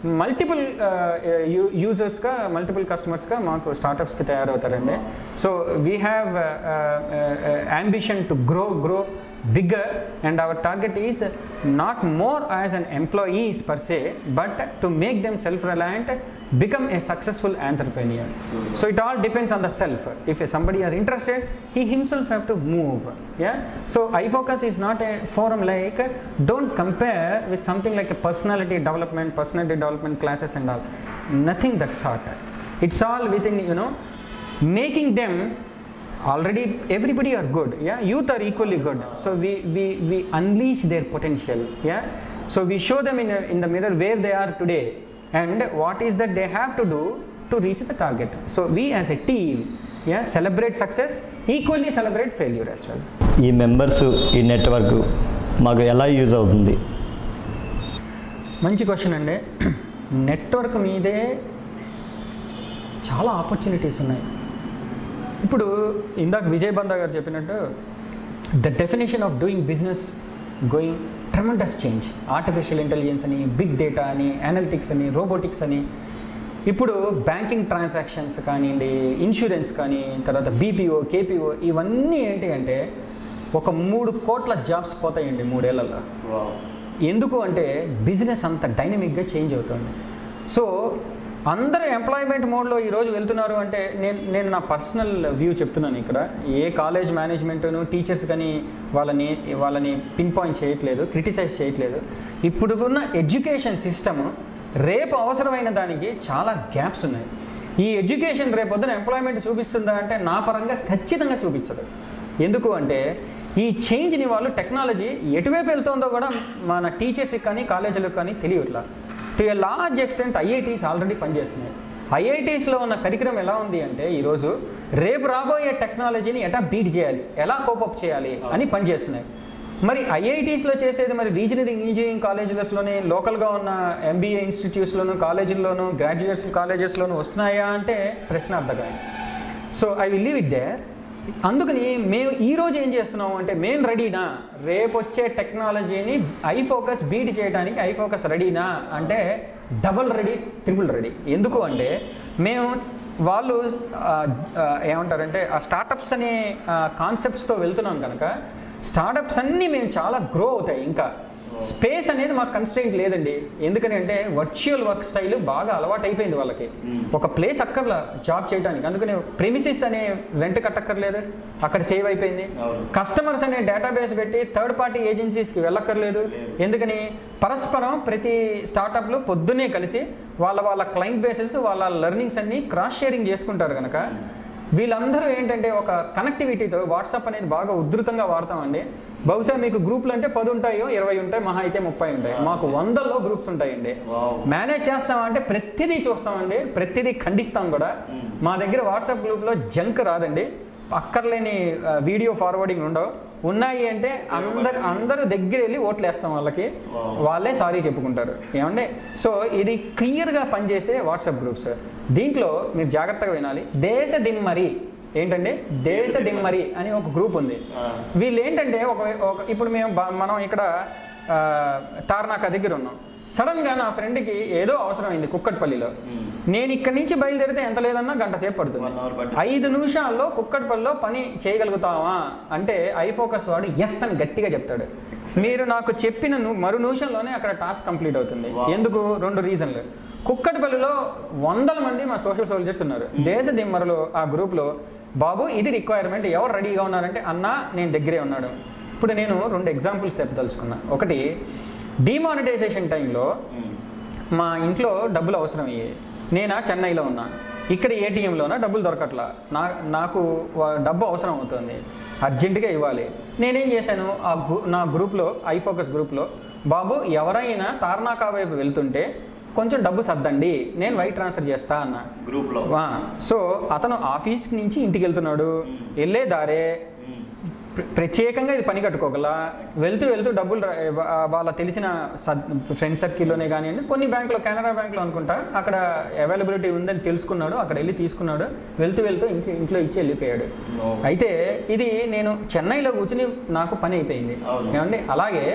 మల్టిపుల్ యూజర్స్గా మల్టిపుల్ కస్టమర్స్గా మాకు స్టార్టప్స్కి తయారవుతారండి. So we have ambition to grow grow bigger, and our target is not more as an employees per se, but to make them self-reliant, become a successful entrepreneur. So, so it all depends on the self. If somebody are interested, he himself have to move. Yeah. So ifocus is not a forum like, don't compare with something like a personality development, personality development classes and all. Nothing that sort. It's all within, you know, making them. Already everybody are good, yeah, youth are equally good, so we we we unleash their potential, yeah, so we show them in a, in the mirror where they are today and what is that they have to do to reach the target. So we as a team, yeah, celebrate success, equally celebrate failure as well. ఈ మెంబర్స్ ఈ నెట్వర్క్ మాకు ఎలా యూజ్ అవుతుంది? మంచి క్వశ్చన్ అండి. నెట్వర్క్ మీదే చాలా ఆపర్చునిటీస్ ఉన్నాయి. ఇప్పుడు ఇందాక విజయ్ బందా గారు చెప్పినట్టు the definition of doing business going tremendous change. Artificial intelligence అని, బిగ్ డేటా అని, అనలిటిక్స్ అని, రోబోటిక్స్ అని, ఇప్పుడు బ్యాంకింగ్ ట్రాన్సాక్షన్స్ కానివ్వండి, ఇన్సూరెన్స్ కానీ, తర్వాత బీపీఓ, కేపీఓ, ఇవన్నీ ఏంటి అంటే ఒక మూడు కోట్ల జాబ్స్ పోతాయండి మూడేళ్లలో. ఎందుకు అంటే బిజినెస్ అంత డైనమిక్గా చేంజ్ అవుతుంది. సో అందరూ ఎంప్లాయ్మెంట్ మోడ్లో ఈరోజు వెళ్తున్నారు అంటే నేను నేను నా పర్సనల్ వ్యూ చెప్తున్నాను. ఇక్కడ ఏ కాలేజ్ మేనేజ్మెంట్ను టీచర్స్ కానీ వాళ్ళని వాళ్ళని పిన్ పాయింట్ చేయట్లేదు, క్రిటిసైజ్ చేయట్లేదు. ఇప్పుడున్న ఎడ్యుకేషన్ సిస్టమ్ రేపు అవసరమైన దానికి చాలా గ్యాప్స్ ఉన్నాయి. ఈ ఎడ్యుకేషన్ రేపు పొద్దున ఎంప్లాయ్మెంట్ చూపిస్తుందా అంటే నా పరంగా ఖచ్చితంగా చూపించదు. ఎందుకు అంటే ఈ చేంజ్ని వాళ్ళు టెక్నాలజీ ఎటువైపు వెళ్తుందో కూడా మన టీచర్స్కి కానీ కాలేజీలకు కానీ తెలియట్లా. To a large extent IITs already పనిచేస్తున్నాయి. ఐఐటీస్లో ఉన్న కరికులం ఎలా ఉంది అంటే ఈరోజు రేపు రాబోయే టెక్నాలజీని ఎటా బీట్ చేయాలి, ఎలా కోపప్ చేయాలి అని పనిచేస్తున్నాయి. మరి ఐఐటీస్లో చేసేది మరి రీజనల్ ఇంజనీరింగ్ కాలేజెస్లోనే, లోకల్గా ఉన్న ఎంబీఏ ఇన్స్టిట్యూట్స్లోను, కాలేజీల్లోనూ, గ్రాడ్యుయేట్స్ కాలేజెస్లోనూ వస్తున్నాయా అంటే ప్రశ్నార్థకమే. So I will leave it there. అందుకని మేము ఈరోజు ఏం చేస్తున్నాము అంటే మేము రెడీనా, రేపు వచ్చే టెక్నాలజీని ఐఫోకస్ బీట్ చేయడానికి ఐఫోకస్ రెడీనా అంటే డబుల్ రెడీ, ట్రిపుల్ రెడీ. ఎందుకు అంటే మేము వాళ్ళు ఏమంటారంటే ఆ స్టార్టప్స్ అనే కాన్సెప్ట్స్తో వెళ్తున్నాం కనుక స్టార్టప్స్ అన్నీ మేము చాలా గ్రో అవుతాయి. ఇంకా స్పేస్ అనేది మాకు కన్స్ట్రెయింట్ లేదండి. ఎందుకని అంటే వర్చువల్ వర్క్ స్టైల్ బాగా అలవాటు అయిపోయింది వాళ్ళకి. ఒక ప్లేస్ అక్కర్లా జాబ్ చేయడానికి, అందుకని ప్రెమిసిస్ అనే రెంట్ కట్టక్కర్లేదు, అక్కడ సేవ్ అయిపోయింది. కస్టమర్స్ అనే డేటాబేస్ పెట్టి థర్డ్ పార్టీ ఏజెన్సీస్కి వెళ్ళక్కర్లేదు. ఎందుకని పరస్పరం ప్రతి స్టార్టప్లు పొద్దున్నే కలిసి వాళ్ళ వాళ్ళ క్లయింట్ బేసెస్, వాళ్ళ లెర్నింగ్స్ అన్నీ క్రాస్ షేరింగ్ చేసుకుంటారు కనుక వీళ్ళందరూ ఏంటంటే ఒక కనెక్టివిటీతో వాట్సాప్ అనేది బాగా ఉధృతంగా వాడతామండి. బహుశా మీకు గ్రూపులు అంటే పది ఉంటాయో ఇరవై ఉంటాయి, మహా అయితే ముప్పై ఉంటాయి. మాకు వందల్లో గ్రూప్స్ ఉంటాయండి. మేనేజ్ చేస్తామంటే ప్రతిదీ చూస్తామండి, ప్రతిదీ ఖండిస్తాం కూడా. మా దగ్గర వాట్సాప్ గ్రూప్లో జంక్ రాదండి, అక్కర్లేని వీడియో ఫార్వర్డింగ్ ఉండవు. ఉన్నాయి అంటే అందరు అందరూ దగ్గర వెళ్ళి ఓట్లు వేస్తాం వాళ్ళకి, వాళ్ళే సారీ చెప్పుకుంటారు ఏమండి. సో ఇది క్లియర్గా పనిచేసే వాట్సాప్ గ్రూప్స్. దీంట్లో మీరు జాగ్రత్తగా వినాలి. దేశ దిమ్మరి ఏంటంటే దేశ దిమ్మరి అని ఒక గ్రూప్ ఉంది. వీళ్ళు ఏంటంటే ఒక ఇప్పుడు మేము మనం ఇక్కడ తార్నాక దగ్గర ఉన్నాం. సడన్గా నా ఫ్రెండ్కి ఏదో అవసరమైంది కుక్కట్పల్లిలో. నేను ఇక్కడి నుంచి బయలుదేరితే ఎంత లేదన్నా గంట సేపు పడుతుంది. ఐదు నిమిషాల్లో కుక్కట్పల్లిలో పని చేయగలుగుతావా అంటే ఐఫోకస్ వాడు ఎస్ అని గట్టిగా చెప్తాడు. మీరు నాకు చెప్పిన మరు నిమిషంలోనే అక్కడ టాస్క్ కంప్లీట్ అవుతుంది. ఎందుకు? రెండు రీజన్లు. కుక్కట్పల్లిలో వందల మంది మా సోషల్ సోల్జర్స్ ఉన్నారు. దేశ దిమ్మరులు ఆ గ్రూప్లో బాబు ఇది రిక్వైర్మెంట్, ఎవరు రెడీగా ఉన్నారంటే అన్నా నేను దగ్గరే ఉన్నాడు. ఇప్పుడు నేను రెండు ఎగ్జాంపుల్స్ తెప్పదలుచుకున్నా. ఒకటి, డిమానిటైజేషన్ టైంలో మా ఇంట్లో డబ్బులు అవసరం అయ్యాయి. నేనా చెన్నైలో ఉన్నా, ఇక్కడ ఏటీఎంలోనా డబ్బులు దొరకట్లా, నా నాకు డబ్బు అవసరం అవుతుంది, అర్జెంటుగా ఇవ్వాలి. నేనేం చేశాను, ఆ నా గ్రూప్లో ఐఫోకస్ గ్రూప్లో బాబు ఎవరైనా తార్నాకా వైపు వెళ్తుంటే కొంచెం డబ్బు సర్దండి, నేను వైట్ ట్రాన్స్ఫర్ చేస్తా అన్న గ్రూప్లో. సో అతను ఆఫీస్ నుంచి ఇంటికి వెళ్తున్నాడు, వెళ్ళే దారే ప్రత్యేకంగా ఇది పని కట్టుకోగల వెళ్తూ వెళ్తూ డబ్బులు వాళ్ళ తెలిసిన ఫ్రెండ్ సర్కిల్లోనే కానివ్వండి, కొన్ని బ్యాంకులో కెనరా బ్యాంకులో అనుకుంటా అక్కడ అవైలబిలిటీ ఉందని తెలుసుకున్నాడు, అక్కడ వెళ్ళి తీసుకున్నాడు, వెళ్తూ వెళ్తూ ఇంట్లో ఇంట్లో ఇచ్చి వెళ్ళిపోయాడు. అయితే ఇది నేను చెన్నైలో కూర్చుని నాకు పని అయిపోయింది ఏమండి. అలాగే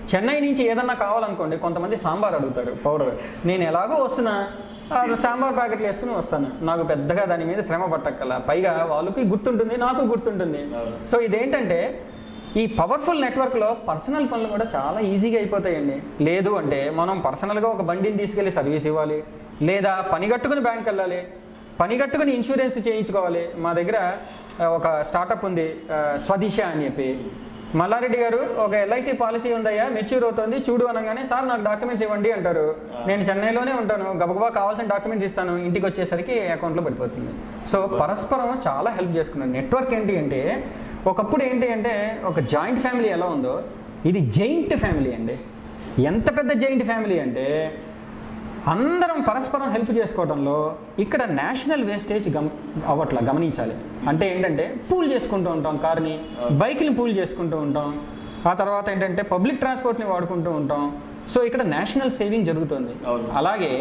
చెన్నై నుంచి ఏదన్నా కావాలనుకోండి, కొంతమంది సాంబార్ అడుగుతారు పౌడర్, నేను ఎలాగో వస్తున్నా సాంబార్ ప్యాకెట్లు వేసుకుని వస్తాను, నాకు పెద్దగా దాని మీద శ్రమ పట్టక్కల, పైగా వాళ్ళకి గుర్తుంటుంది, నాకు గుర్తుంటుంది. సో ఇదేంటంటే ఈ పవర్ఫుల్ నెట్వర్క్లో పర్సనల్ పనులు కూడా చాలా ఈజీగా అయిపోతాయండి. లేదు అంటే మనం పర్సనల్గా ఒక బండిని తీసుకెళ్ళి సర్వీస్ ఇవ్వాలి, లేదా పని కట్టుకుని బ్యాంక్ వెళ్ళాలి, పని కట్టుకుని ఇన్సూరెన్స్ చేయించుకోవాలి. మా దగ్గర ఒక స్టార్టప్ ఉంది స్వదిశ అని చెప్పి, మల్లారెడ్డి గారు ఒక ఎల్ఐసి పాలసీ ఉందయ్యా, మెచ్యూర్ అవుతుంది చూడు అనగానే సార్ నాకు డాక్యుమెంట్స్ ఇవ్వండి అంటారు. నేను చెన్నైలోనే ఉంటాను, గబగబా కావాల్సిన డాక్యుమెంట్స్ ఇస్తాను, ఇంటికి వచ్చేసరికి అకౌంట్లో పడిపోతుంది. సో పరస్పరం చాలా హెల్ప్ చేసుకున్నాను. నెట్వర్క్ ఏంటి అంటే ఒకప్పుడు ఏంటి అంటే ఒక జాయింట్ ఫ్యామిలీ ఎలా ఉందో ఇది జైంట్ ఫ్యామిలీ అండి. ఎంత పెద్ద జైంట్ ఫ్యామిలీ అంటే అందరం పరస్పరం హెల్ప్ చేసుకోవడంలో ఇక్కడ నేషనల్ వేస్టేజ్ గమ అవ్వట్లా గమనించాలి. అంటే ఏంటంటే పూల్ చేసుకుంటూ ఉంటాం, కార్ని బైక్ని పూల్ చేసుకుంటూ ఉంటాం, ఆ తర్వాత ఏంటంటే పబ్లిక్ ట్రాన్స్పోర్ట్ని వాడుకుంటూ ఉంటాం. సో ఇక్కడ నేషనల్ సేవింగ్ జరుగుతుంది. అలాగే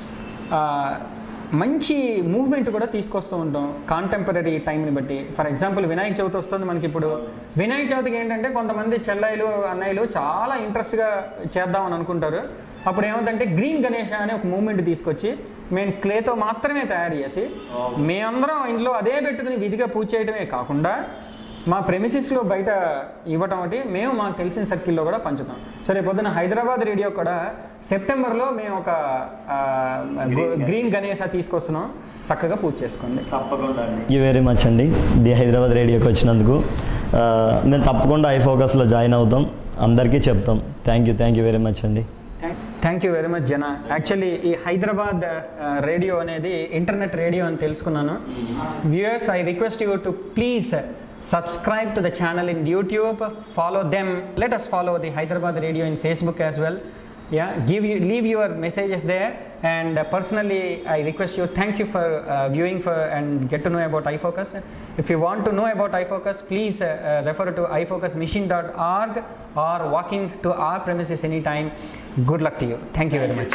మంచి మూవ్మెంట్ కూడా తీసుకొస్తూ ఉంటాం కాంటెంపరీ టైంని బట్టి. ఫర్ ఎగ్జాంపుల్ వినాయక చవితి వస్తుంది మనకి. ఇప్పుడు వినాయక చవితికి ఏంటంటే కొంతమంది చెల్లాయిలు అన్నయ్యలు చాలా ఇంట్రెస్ట్గా చేద్దామని అనుకుంటారు. అప్పుడు ఏమవుతుందంటే గ్రీన్ గణేష అనే ఒక మూవ్మెంట్ తీసుకొచ్చి మేము క్లేతో మాత్రమే తయారు చేసి మేమందరం ఇంట్లో అదే పెట్టుకుని విధిగా పూజ చేయడమే కాకుండా మా ప్రెమిసిస్లో బయట ఇవ్వటం ఒకటి, మేము మాకు తెలిసిన సర్కిల్లో కూడా పంచుతాం. సరే పొద్దున హైదరాబాద్ రేడియో కూడా సెప్టెంబర్లో మేము ఒక గ్రీన్ గణేష తీసుకొస్తున్నాం, చక్కగా పూజ చేసుకోండి. తప్పకుండా థ్యాంక్ యూ వెరీ మచ్ అండి ది హైదరాబాద్ రేడియోకి వచ్చినందుకు. మేము తప్పకుండా ఐఫోకస్లో జాయిన్ అవుతాం, అందరికీ చెప్తాం. Thank you thank you very much అండి. థ్యాంక్ యూ వెరీ మచ్ జన. యాక్చువల్లీ ఈ హైదరాబాద్ రేడియో అనేది ఇంటర్నెట్ రేడియో అని తెలుసుకున్నాను. Viewers, I request you to please subscribe to the channel in YouTube, follow them, let us follow the Hyderabad radio in Facebook as well. Yeah, give you leave your messages there, and uh, personally I request you, thank you for uh, viewing for and get to know about ifocus. If you want to know about ifocus, please uh, uh, refer to i focus mission dot org or walk in to our premises anytime. Good luck to you. Thank you very much.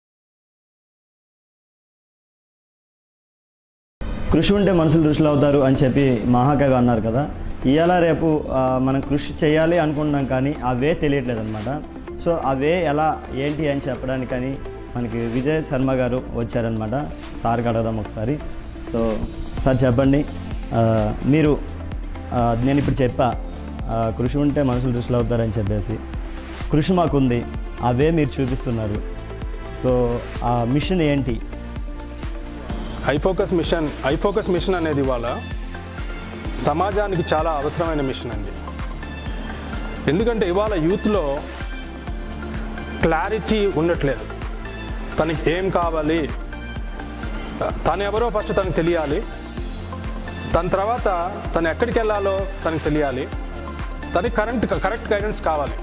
కృషి ఉంటే మనుషులు ఋషులు అవుతారు అని చెప్పి మహాకవి అన్నారు కదా. ఇవాళ రేపు మనం కృషి చేయాలి అనుకుంటున్నాం కానీ అవే తెలియట్లేదు అనమాట. సో అవే ఎలా ఏంటి అని చెప్పడానికని మనకి విజయ్ శర్మ గారు వచ్చారనమాట. సార్కి అడగదాం ఒకసారి. సో సార్ చెప్పండి, మీరు నేను ఇప్పుడు చెప్పా కృషి ఉంటే మనుషులు ఋషులు అవుతారని చెప్పేసి, కృషి మాకుంది, అవే మీరు చూపిస్తున్నారు. సో ఆ మిషన్ ఏంటి? ఐఫోకస్ మిషన్ ఐఫోకస్ మిషన్ అనేది ఇవాళ సమాజానికి చాలా అవసరమైన మిషన్ అండి. ఎందుకంటే ఇవాళ యూత్లో క్లారిటీ ఉండట్లేదు. తనకి ఏం కావాలి, తను ఎవరో ఫస్ట్ తనకు తెలియాలి, తన తర్వాత తను ఎక్కడికి వెళ్ళాలో తనకు తెలియాలి, తనకి కరెంట్ కరెక్ట్ గైడెన్స్ కావాలి.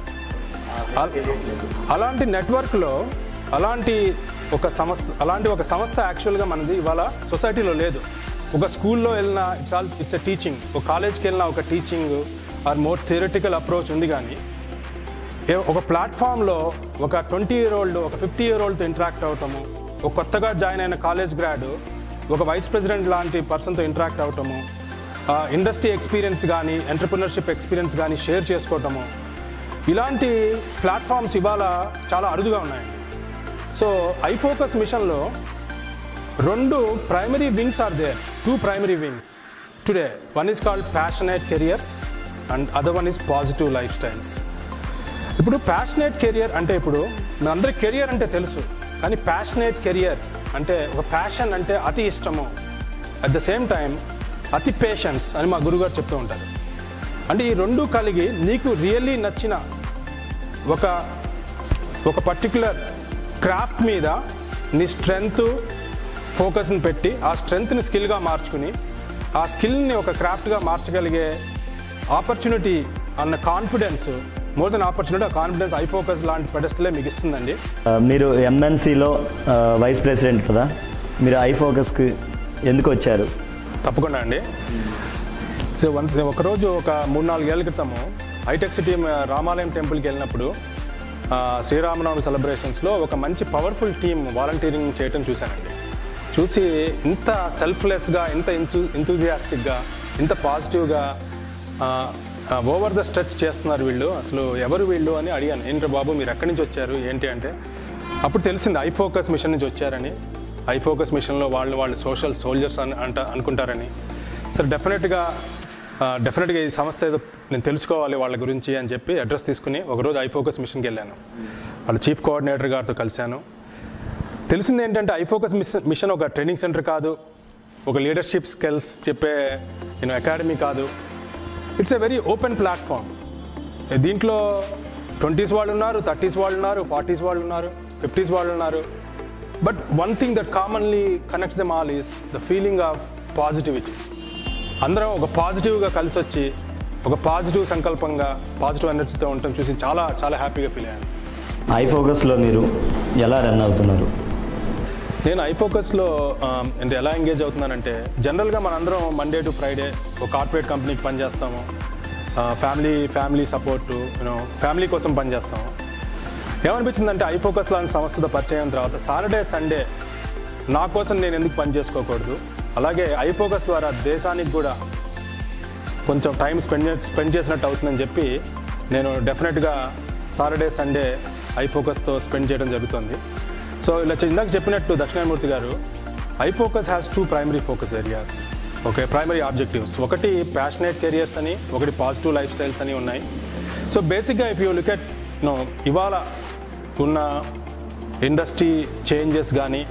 అలాంటి నెట్వర్క్లో అలాంటి ఒక సంస్థ అలాంటి ఒక సంస్థ యాక్చువల్గా మనది ఇవాళ సొసైటీలో లేదు. ఒక స్కూల్లో వెళ్ళినా it's all it's a teaching, ఒక కాలేజ్కి వెళ్ళినా ఒక teaching or more theoretical approach ఉంది. కానీ ఒక ప్లాట్ఫామ్లో ఒక ట్వంటీ ఇయర్ ఓల్డ్ ఒక ఫిఫ్టీ ఇయర్ ఓల్డ్తో ఇంటరాక్ట్ అవటము, ఒక కొత్తగా జాయిన్ అయిన కాలేజ్ గ్రాడ్ ఒక వైస్ ప్రెసిడెంట్ లాంటి పర్సన్తో ఇంటరాక్ట్ అవటము, ఇండస్ట్రీ ఎక్స్పీరియన్స్ కానీ ఎంటర్ప్రినర్షిప్ ఎక్స్పీరియన్స్ కానీ షేర్ చేసుకోవటము, ఇలాంటి ప్లాట్ఫామ్స్ ఇవాళ చాలా అరుదుగా ఉన్నాయండి. సో ఐఫోకస్ మిషన్లో రెండు primary wings are there, two primary wings today. One is called passionate careers and other one is positive lifestyles. ఇప్పుడు ప్యాషనేట్ కెరియర్ అంటే, ఇప్పుడు మీ అందరి కెరియర్ అంటే తెలుసు, కానీ ప్యాషనేట్ కెరియర్ అంటే ఒక ప్యాషన్ అంటే అతి ఇష్టము, అట్ ద సేమ్ టైం అతి పేషెన్స్ అని మా గురుగారు చెప్తూ ఉంటారు. అంటే ఈ రెండు కలిగి నీకు రియల్లీ నచ్చిన ఒక ఒక పర్టిక్యులర్ క్రాఫ్ట్ మీద నీ స్ట్రెంగ్త్ ఫోకస్ని పెట్టి ఆ స్ట్రెంగ్త్ని స్కిల్గా మార్చుకుని ఆ స్కిల్ని ఒక క్రాఫ్ట్గా మార్చగలిగే ఆపర్చునిటీ అన్న కాన్ఫిడెన్స్, మోర్ దెన్ ఆపర్చునిటీ, ఆ కాన్ఫిడెన్స్ ఐఫోకస్ లాంటి పెడస్టలే మీకు ఇస్తుందండి. మీరు ఎంఎన్సీలో వైస్ ప్రెసిడెంట్ కదా, మీరు ఐఫోకస్కి ఎందుకు వచ్చారు? తప్పకుండా అండి. సో వన్స్ ఒకరోజు ఒక మూడు నాలుగేళ్ల క్రితము హైటెక్ సిటీ రామాలయం టెంపుల్కి వెళ్ళినప్పుడు శ్రీరామనవమి సెలబ్రేషన్స్లో ఒక మంచి పవర్ఫుల్ టీమ్ వాలంటీరింగ్ చేయటం చూశానండి. చూసి ఇంత సెల్ఫ్లెస్గా, ఇంత ఇంతూ ఇంతూజియాస్టిక్గా, ఇంత పాజిటివ్గా ఓవర్ ద స్ట్రెచ్ చేస్తున్నారు వీళ్ళు, అసలు ఎవరు వీళ్ళు అని అడిగాను. ఏంటి బాబు మీరు ఎక్కడి నుంచి వచ్చారు ఏంటి అంటే, అప్పుడు తెలిసింది ఐఫోకస్ మిషన్ నుంచి వచ్చారని. ఐఫోకస్ మిషన్లో వాళ్ళు వాళ్ళు సోషల్ సోల్జర్స్ అని అంట అనుకుంటారని. సరే డెఫినెట్గా డెఫినెట్గా ఈ సమస్య ఏదో నేను తెలుసుకోవాలి వాళ్ళ గురించి అని చెప్పి అడ్రస్ తీసుకుని ఒకరోజు ఐఫోకస్ మిషన్కి వెళ్ళాను. వాళ్ళ చీఫ్ కోఆర్డినేటర్ గారితో కలిశాను. తెలిసింది ఏంటంటే ఐఫోకస్ మిషన్ మిషన్ ఒక ట్రైనింగ్ సెంటర్ కాదు, ఒక లీడర్షిప్ స్కిల్స్ చెప్పే యూనో అకాడమీ కాదు. It's a very open platform. దీంట్లో ట్వంటీస్ వాళ్ళు ఉన్నారు, థర్టీస్ వాళ్ళు ఉన్నారు, ఫార్టీస్ వాళ్ళు ఉన్నారు, ఫిఫ్టీస్ వాళ్ళు ఉన్నారు. But one thing that commonly connects them all is the feeling of positivity. అందరం ఒక పాజిటివ్గా కలిసి వచ్చి ఒక పాజిటివ్ సంకల్పంగా పాజిటివ్ ఎనర్జీతో ఉండటం చూసి చాలా చాలా హ్యాపీగా ఫీల్ అయ్యాను. ఐఫోకస్లో మీరు ఎలా రన్ అవుతున్నారు? నేను ఐఫోకస్లో అంటే ఎలా ఎంగేజ్ అవుతున్నానంటే, జనరల్గా మనందరం మండే టు ఫ్రైడే ఒక కార్పొరేట్ కంపెనీకి పనిచేస్తాము, family family support you know family కోసం పనిచేస్తాము. ఏమనిపించిందంటే ఐఫోకస్ లాంటి సంస్థతో పరిచయం తర్వాత సాటర్డే సండే నా కోసం నేను ఎందుకు పని చేసుకోకూడదు, అలాగే ఐఫోకస్ ద్వారా దేశానికి కూడా కొంచెం టైం స్పెండ్ స్పెండ్ చేసినట్టు అవుతుందని చెప్పి నేను డెఫినెట్గా సాటర్డే సండే ఐఫోకస్తో స్పెండ్ చేయడం జరుగుతుంది. సో ఇలా ఇందాక చెప్పినట్టు దక్షిణామూర్తి గారు, iFocus has two primary focus areas, okay, primary objectives. ఒకటి ప్యాషనేట్ కెరియర్స్ అని, ఒకటి పాజిటివ్ లైఫ్ స్టైల్స్ అని ఉన్నాయి. సో బేసిక్గా if you look at no ఇవాళ ఉన్న ఇండస్ట్రీ చేంజెస్ కానీ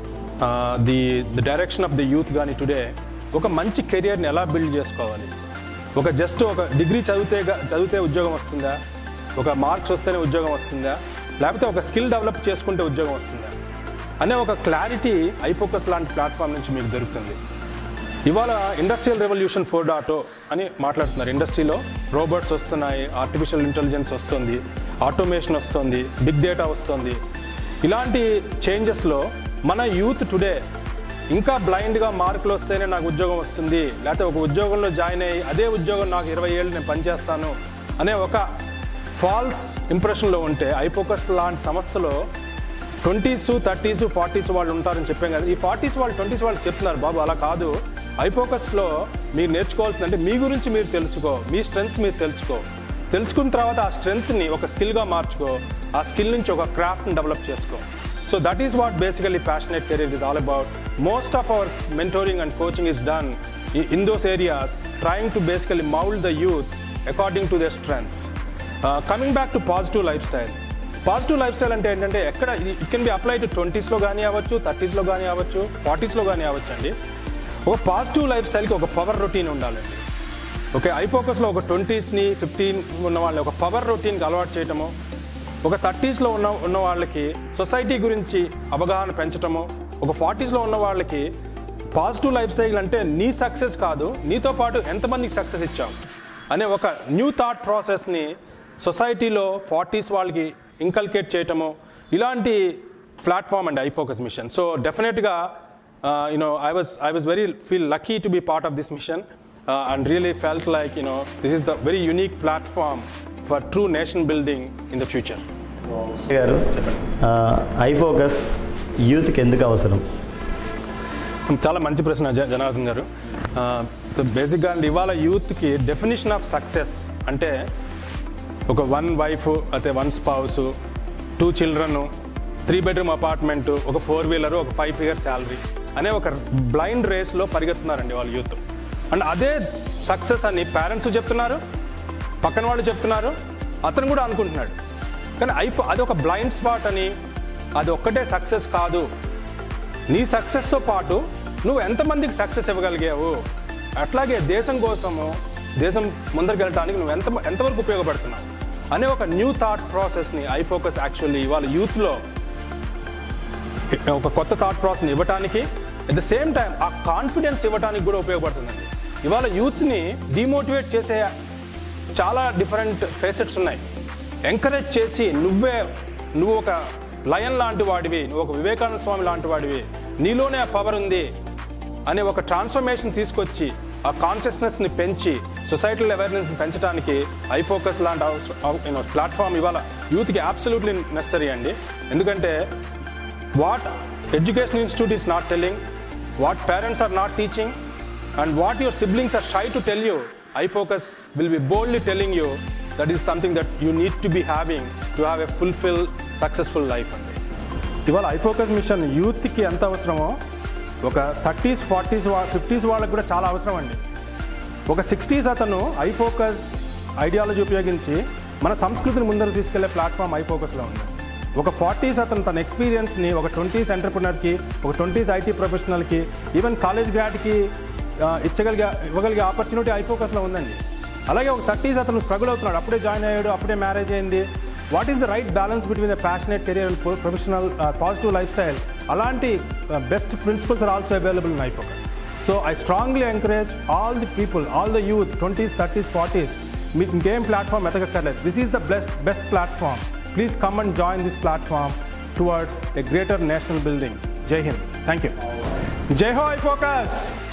the the direction of the youth కానీ టుడే ఒక మంచి కెరియర్ని ఎలా బిల్డ్ చేసుకోవాలి, ఒక జస్ట్ ఒక డిగ్రీ చదివితే చదివితే ఉద్యోగం వస్తుందా, ఒక మార్క్స్ వస్తేనే ఉద్యోగం వస్తుందా, లేకపోతే ఒక స్కిల్ డెవలప్ చేసుకుంటే ఉద్యోగం వస్తుందా అనే ఒక క్లారిటీ ఐఫోకస్ లాంటి ప్లాట్ఫామ్ నుంచి మీకు దొరుకుతుంది. ఇవాళ industrial revolution four dot O అని మాట్లాడుతున్నారు. ఇండస్ట్రీలో రోబోట్స్ వస్తున్నాయి, ఆర్టిఫిషియల్ ఇంటెలిజెన్స్ వస్తుంది, ఆటోమేషన్ వస్తుంది, బిగ్ డేటా వస్తుంది. ఇలాంటి చేంజెస్లో మన యూత్ టుడే ఇంకా బ్లైండ్గా మార్కులు వస్తేనే నాకు ఉద్యోగం వస్తుంది, లేకపోతే ఒక ఉద్యోగంలో జాయిన్ అయ్యి అదే ఉద్యోగం నాకు ఇరవై ఏళ్ళు నేను పనిచేస్తాను అనే ఒక ఫాల్స్ ఇంప్రెషన్లో ఉంటే ఐఫోకస్ లాంటి సంస్థలో ట్వంటీస్ థర్టీస్ ఫార్టీస్ వాళ్ళు ఉంటారని చెప్పాం కదా. ఈ ఫార్టీస్ వాళ్ళు ట్వంటీస్ వాళ్ళు చెప్తున్నారు, బాబు అలా కాదు, ఐఫోకస్లో మీరు నేర్చుకోవాల్సిందంటే మీ గురించి మీరు తెలుసుకో, మీ స్ట్రెంగ్త్ మీరు తెలుసుకో, తెలుసుకున్న తర్వాత ఆ స్ట్రెంగ్త్ని ఒక స్కిల్గా మార్చుకో, ఆ స్కిల్ నుంచి ఒక క్రాఫ్ట్ని డెవలప్ చేసుకో. So that is what basically passionate career is all about. Most of our mentoring and coaching is done in those areas, trying to basically mold the youth according to their strengths. Uh, coming back to positive lifestyle. Positive life style అంటే ఏంటంటే ఎక్కడ it can be apply to ట్వంటీస్లో కానీ అవ్వచ్చు, థర్టీస్లో కానీ అవ్వచ్చు, ఫార్టీస్లో కానీ అవ్వచ్చు అండి. ఒక పాజిటివ్ లైఫ్ స్టైల్కి ఒక పవర్ రొటీన్ ఉండాలండి. ఓకే, ఐఫోకస్లో ఒక ట్వంటీస్ని ఫిఫ్టీన్ ఉన్న వాళ్ళని ఒక పవర్ రొటీన్కి అలవాటు చేయటము, ఒక థర్టీస్లో ఉన్న ఉన్న వాళ్ళకి సొసైటీ గురించి అవగాహన పెంచటము, ఒక ఫార్టీస్లో ఉన్న వాళ్ళకి పాజిటివ్ లైఫ్ స్టైల్ అంటే నీ సక్సెస్ కాదు, నీతో పాటు ఎంతమందికి సక్సెస్ ఇచ్చావు అనే ఒక న్యూ థాట్ ప్రాసెస్ని సొసైటీలో ఫార్టీస్ వాళ్ళకి ఇంకల్కేట్ చేయటము, ఇలాంటి ప్లాట్ఫామ్ అండి ఐఫోకస్ మిషన్. సో డెఫినెట్గా you know I was I was very feel lucky to be part of this mission and really felt like you know this is the very unique platform for true nation building in the future. గారు, ఐఫోకస్ యూత్కి ఎందుకు అవసరం? చాలా మంచి ప్రశ్న జనార్దన్ గారు. సో బేసిక్గా అండి ఇవాళ యూత్కి డెఫినేషన్ ఆఫ్ సక్సెస్ అంటే ఒక వన్ వైఫ్ అయితే one spouse, two children, three bedroom apartment, ఒక ఫోర్ వీలరు, ఒక ఫైవ్ ఫిగర్ శాలరీ అనే ఒక బ్లైండ్ రేస్లో పరిగెత్తున్నారండి వాళ్ళ యూత్. అండ్ అదే సక్సెస్ అని పేరెంట్స్ చెప్తున్నారు, పక్కన వాళ్ళు చెప్తున్నారు, అతను కూడా అనుకుంటున్నాడు. కానీ అయిపో అది ఒక బ్లైండ్ స్పాట్ అని, అది ఒక్కటే సక్సెస్ కాదు, నీ సక్సెస్తో పాటు నువ్వు ఎంతమందికి సక్సెస్ ఇవ్వగలిగావు, అట్లాగే దేశం కోసము దేశం ముందరికి వెళ్ళడానికి నువ్వు ఎంత ఎంతవరకు ఉపయోగపడుతున్నావు అనే ఒక న్యూ థాట్ ప్రాసెస్ని ఐఫోకస్ యాక్చువల్లీ ఇవాళ యూత్లో ఒక కొత్త థాట్ ప్రాసెస్ని ఇవ్వడానికి, అట్ ద సేమ్ టైం ఆ కాన్ఫిడెన్స్ ఇవ్వడానికి కూడా ఉపయోగపడుతుందండి. ఇవాళ యూత్ని డిమోటివేట్ చేసే చాలా డిఫరెంట్ ఫేసెట్స్ ఉన్నాయి. ఎంకరేజ్ చేసి నువ్వే నువ్వు ఒక లయన్ లాంటి వాడివి, నువ్వు ఒక వివేకానంద స్వామి లాంటి వాడివి, నీలోనే ఆ పవర్ ఉంది అనే ఒక ట్రాన్స్ఫర్మేషన్ తీసుకొచ్చి ఆ కాన్షియస్నెస్ని పెంచి సొసైటల్ అవేర్నెస్ని పెంచడానికి ఐఫోకస్ లాంటి యూనో ప్లాట్ఫామ్ ఇవాళ యూత్కి అబ్సల్యూట్లీ నెసరీ అండి. ఎందుకంటే what education institute is not telling, what parents are not teaching, and what your siblings are shy to tell you, ifocus will be boldly telling you that is something that you need to be having to have a fulfilled, successful life. ఇవాళ ifocus మిషన్ యూత్కి ఎంత అవసరమో ఒక థర్టీస్ ఫార్టీస్ ఫిఫ్టీస్ వాళ్ళకి కూడా చాలా అవసరం అండి. ఒక సిక్స్టీస్ అతను ifocus ఐడియాలజీ ఉపయోగించి మన సంస్కృతిని ముందరకు తీసుకెళ్లే ప్లాట్ఫామ్ ifocusలో ఉంది. ఒక ఫార్టీస్ అతను తన ఎక్స్పీరియన్స్ని ఒక ట్వంటీస్ ఎంటర్ప్రినర్కి, ఒక ట్వంటీస్ ఐటీ ప్రొఫెషనల్కి, ఈవెన్ కాలేజ్ గ్రాడ్కి ఇచ్చగలిగే ఇవ్వగలిగే ఆపర్చునిటీ ifocusలో ఉందండి. అలాగే ఒక థర్టీస్ అతను స్ట్రగుల్ అవుతున్నాడు, అప్పుడే జాయిన్ అయ్యాడు, అప్పుడే మ్యారేజ్ అయింది. What is the right balance between the passionate career and professional positive life style? అలాంటి best principles are also available in ifocus. So I strongly encourage all the people, all the youth, twenties thirties forties, మీకు ఇంకేం ప్లాట్ఫామ్ ఎతకక్కర్లేదు. This is the best best platform. Please come and join this platform towards a greater national building. Jai Hind. Thank you. Jai Ho ifocus!